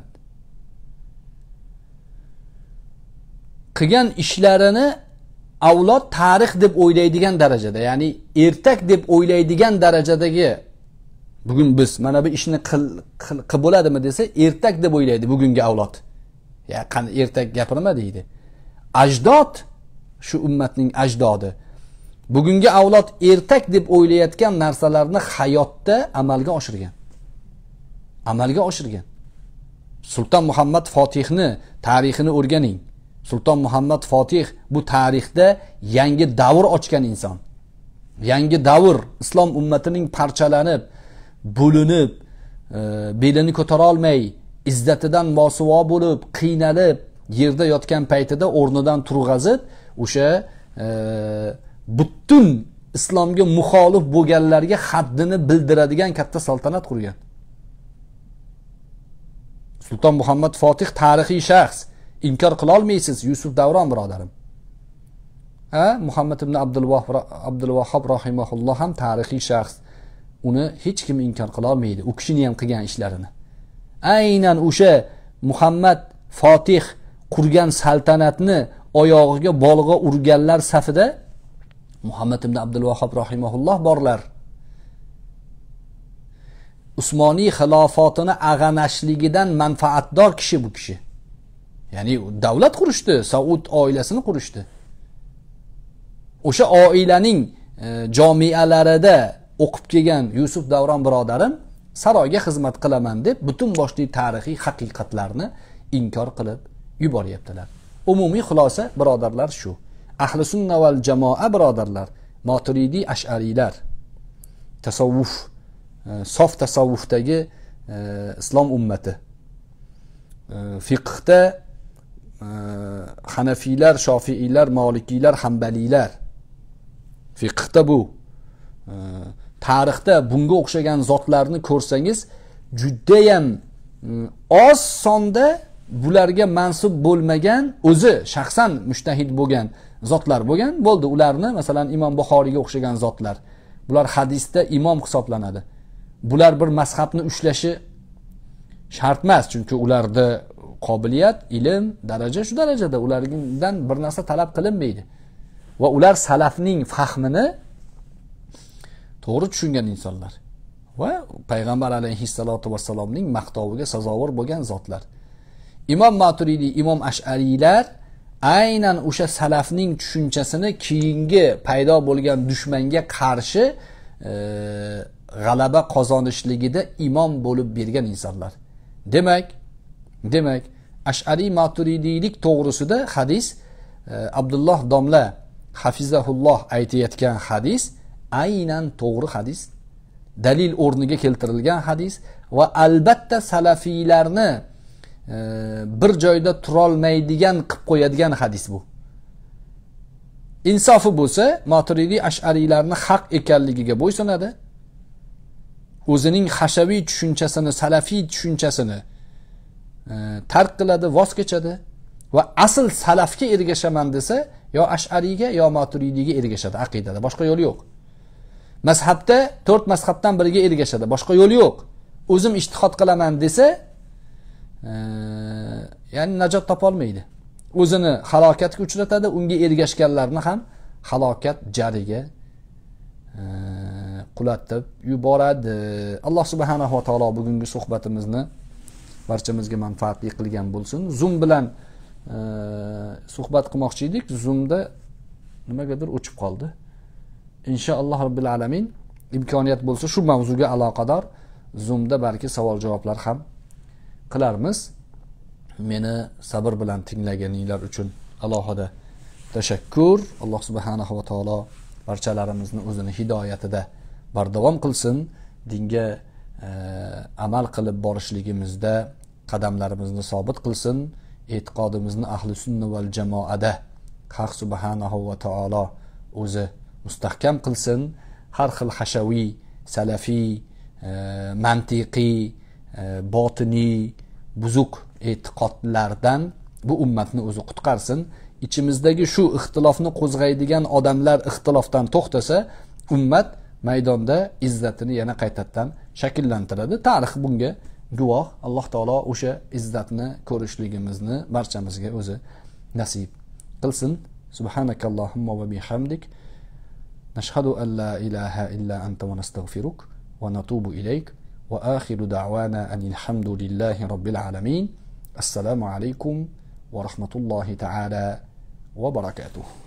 qilgan ishlarini avlod tarix deb o'ylaydigan darajada, ya'ni ertak deb o'ylaydigan darajadagi, bugun biz mana bu ishni qilib bo'ladimi desa, ertak deb o'ylaydi bugungi avlod. Ya qani ertak gapirma deydi. Ajdod, shu ummatning ajdodi. Bugungi avlod ertak deb o'ylayotgan narsalarni hayotda amalga oshirgan. Amalga oshirgan. Sulton Muhammad Fotihni tarixini o'rganing. Sulton Muhammad Fotih bu tarixda yangi davr ochgan inson. Yangi davr, islom ummatining parchalanib, bo'linib, e, belini ko'tara olmay, izzatidan mosuvo bo'lib, qiynalib, yerda yotgan paytida o'rnidan turg'azib, o'sha e, butun islomga muxolif bo'lganlarga haddini bildiradigan katta saltanat qurgan. Sulton Muhammad Fotih tarixiy shaxs. İnkar qila olmaysiz, Yusuf Davron birodarim. Ha, Muhammad ibn Abdulvahhab rahimahulloh ham tarixiy shaxs. Uni hech kim inkor qila olmaydi, u kishining ham qilgan ishlarini. Aynan o'sha Muhammad Fotih qurgan saltanatni oyog'iga bolg'a urganlar safida Muhammad ibn Abdulvahhab rahimahulloh borlar. Usmoniy xilofotini ag'anashligidan manfaatdor kishi bu kishi. Ya'ni davlat qurishdi, Saud oilasini qurishdi. O'sha oilaning e, jomialarida o'qib kelgan Yusuf Davron birodarim saroyga xizmat qilaman deb butun boshli tarixiy haqiqatlarni inkor qilib yuboryaptilar. Umumiy xulosa birodarlar shu. Ahli sunna val jamoa birodarlar, Maturidi ash'ariylar, tasavvuf, e, sof tasavvufdagi e, islom ummati, e, fiqhda e, Hanafiylar, Shofiiylar, Malikiylar, Hanbaliylar, fiqhda bu, e, tarixda bunga o'xshagan zotlarni ko'rsangiz juda ham oz sonda bularga mansub bo'lmagan, o'zi shaxsan mushtahid bo'lgan zotlar bo'lgan. Bo'ldi, ularni masalan Imom Buxoriyga o'xshagan zotlar, bular hadisda imom hisoblanadi. Bular bir mazhabni ushlashi shart emas, chunki ularda qobiliyat, ilm, daraja shu darajada, ulardan bir narsa talab qilinmaydi. Va ular salafning fahmini to'g'ri tushungan insonlar va payg'ambar alayhissalotu vassalomning maqtoviga sazovor bo'lgan zotlar. Imom Maturidi, Imom Ash'ariylar aynan o'sha salafning tushunchasini keyingi paydo bo'lgan dushmanga qarshi e, g'alaba qozonishligida imom bo'lib bergan insonlar. Demak, demak Ash'ari Maturidiylik to'g'risida hadis, e, Abdulloh domla hafizahulloh aytayotgan hadis aynan to'g'ri hadis, dalil o'rniga keltirilgan hadis va albatta salafiylarni e, bir joyda turolmaydigan qilib qo'yadigan hadis bu. Insofi bo'lsa, Maturidi ash'ariylarni haq ekanligiga bo'ysunadi. O'zining hashaviy tushunchasini, salafiy tushunchasini e, tark qiladi, voz kechadi va asl salafga ergashaman desa, yo ash'ariyga yo Maturidiyga ergashadi aqidada, boshqa yo'li yo'q. Mazhabda to'rt mazhabdan biriga ergashadi, boshqa yo'li yo'q. O'zim ijtihod qilaman desa, e, ya'ni najot topolmaydi. O'zini halokatga uchratadi, unga ergashganlarni ham halokat jariga e, qulatib yuboradi. Alloh subhanahu va taolo bugungi suhbatimizni barchamizga manfaatli qilgan bo'lsin. Zoom bilan e, suhbat qilmoqchi edik. Zoomda nimagadir o'chib qoldi. Inshaalloh robbil alamin imkoniyat bo'lsa shu mavzuga aloqador Zoomda balki savol-javoblar ham qilarmiz. Meni sabr bilan tinglaganinglar uchun alohida tashakkur. Alloh subhanahu va taolo barchalarimizni o'zini hidoyatida bardavom qilsin. Dinga e, amal qilib borishligimizda qadamlarimizni sobit qilsin. E'tiqodimizni ahli sunna val jamoada Haq subhanahu va taolo o'zi mustahkam qilsin. Har xil hashaviy, salafiy, e, mantiqiy, e, botiniy, buzuq e'tiqodlardan bu ummatni o'zi qutqarsin. Ichimizdagi shu ixtilofni qo'zg'aydigan odamlar ixtilofdan to'xtasa, ummat maydonda izzatini yana qaytadan shakllantiradi. Tarix bunga guvoh. Alloh taolo o'sha izzatni ko'rishligimizni barchamizga o'zi nasib qilsin. Subhanakallohumma va bihamdik nashhadu an la ilaha illa anta va nastaghfiruk va natubu ilayk va akhiru da'wana anil hamdulillahi robbil alamin. Assalomu alaykum va rahmatullohi ta'ala va barakatuh.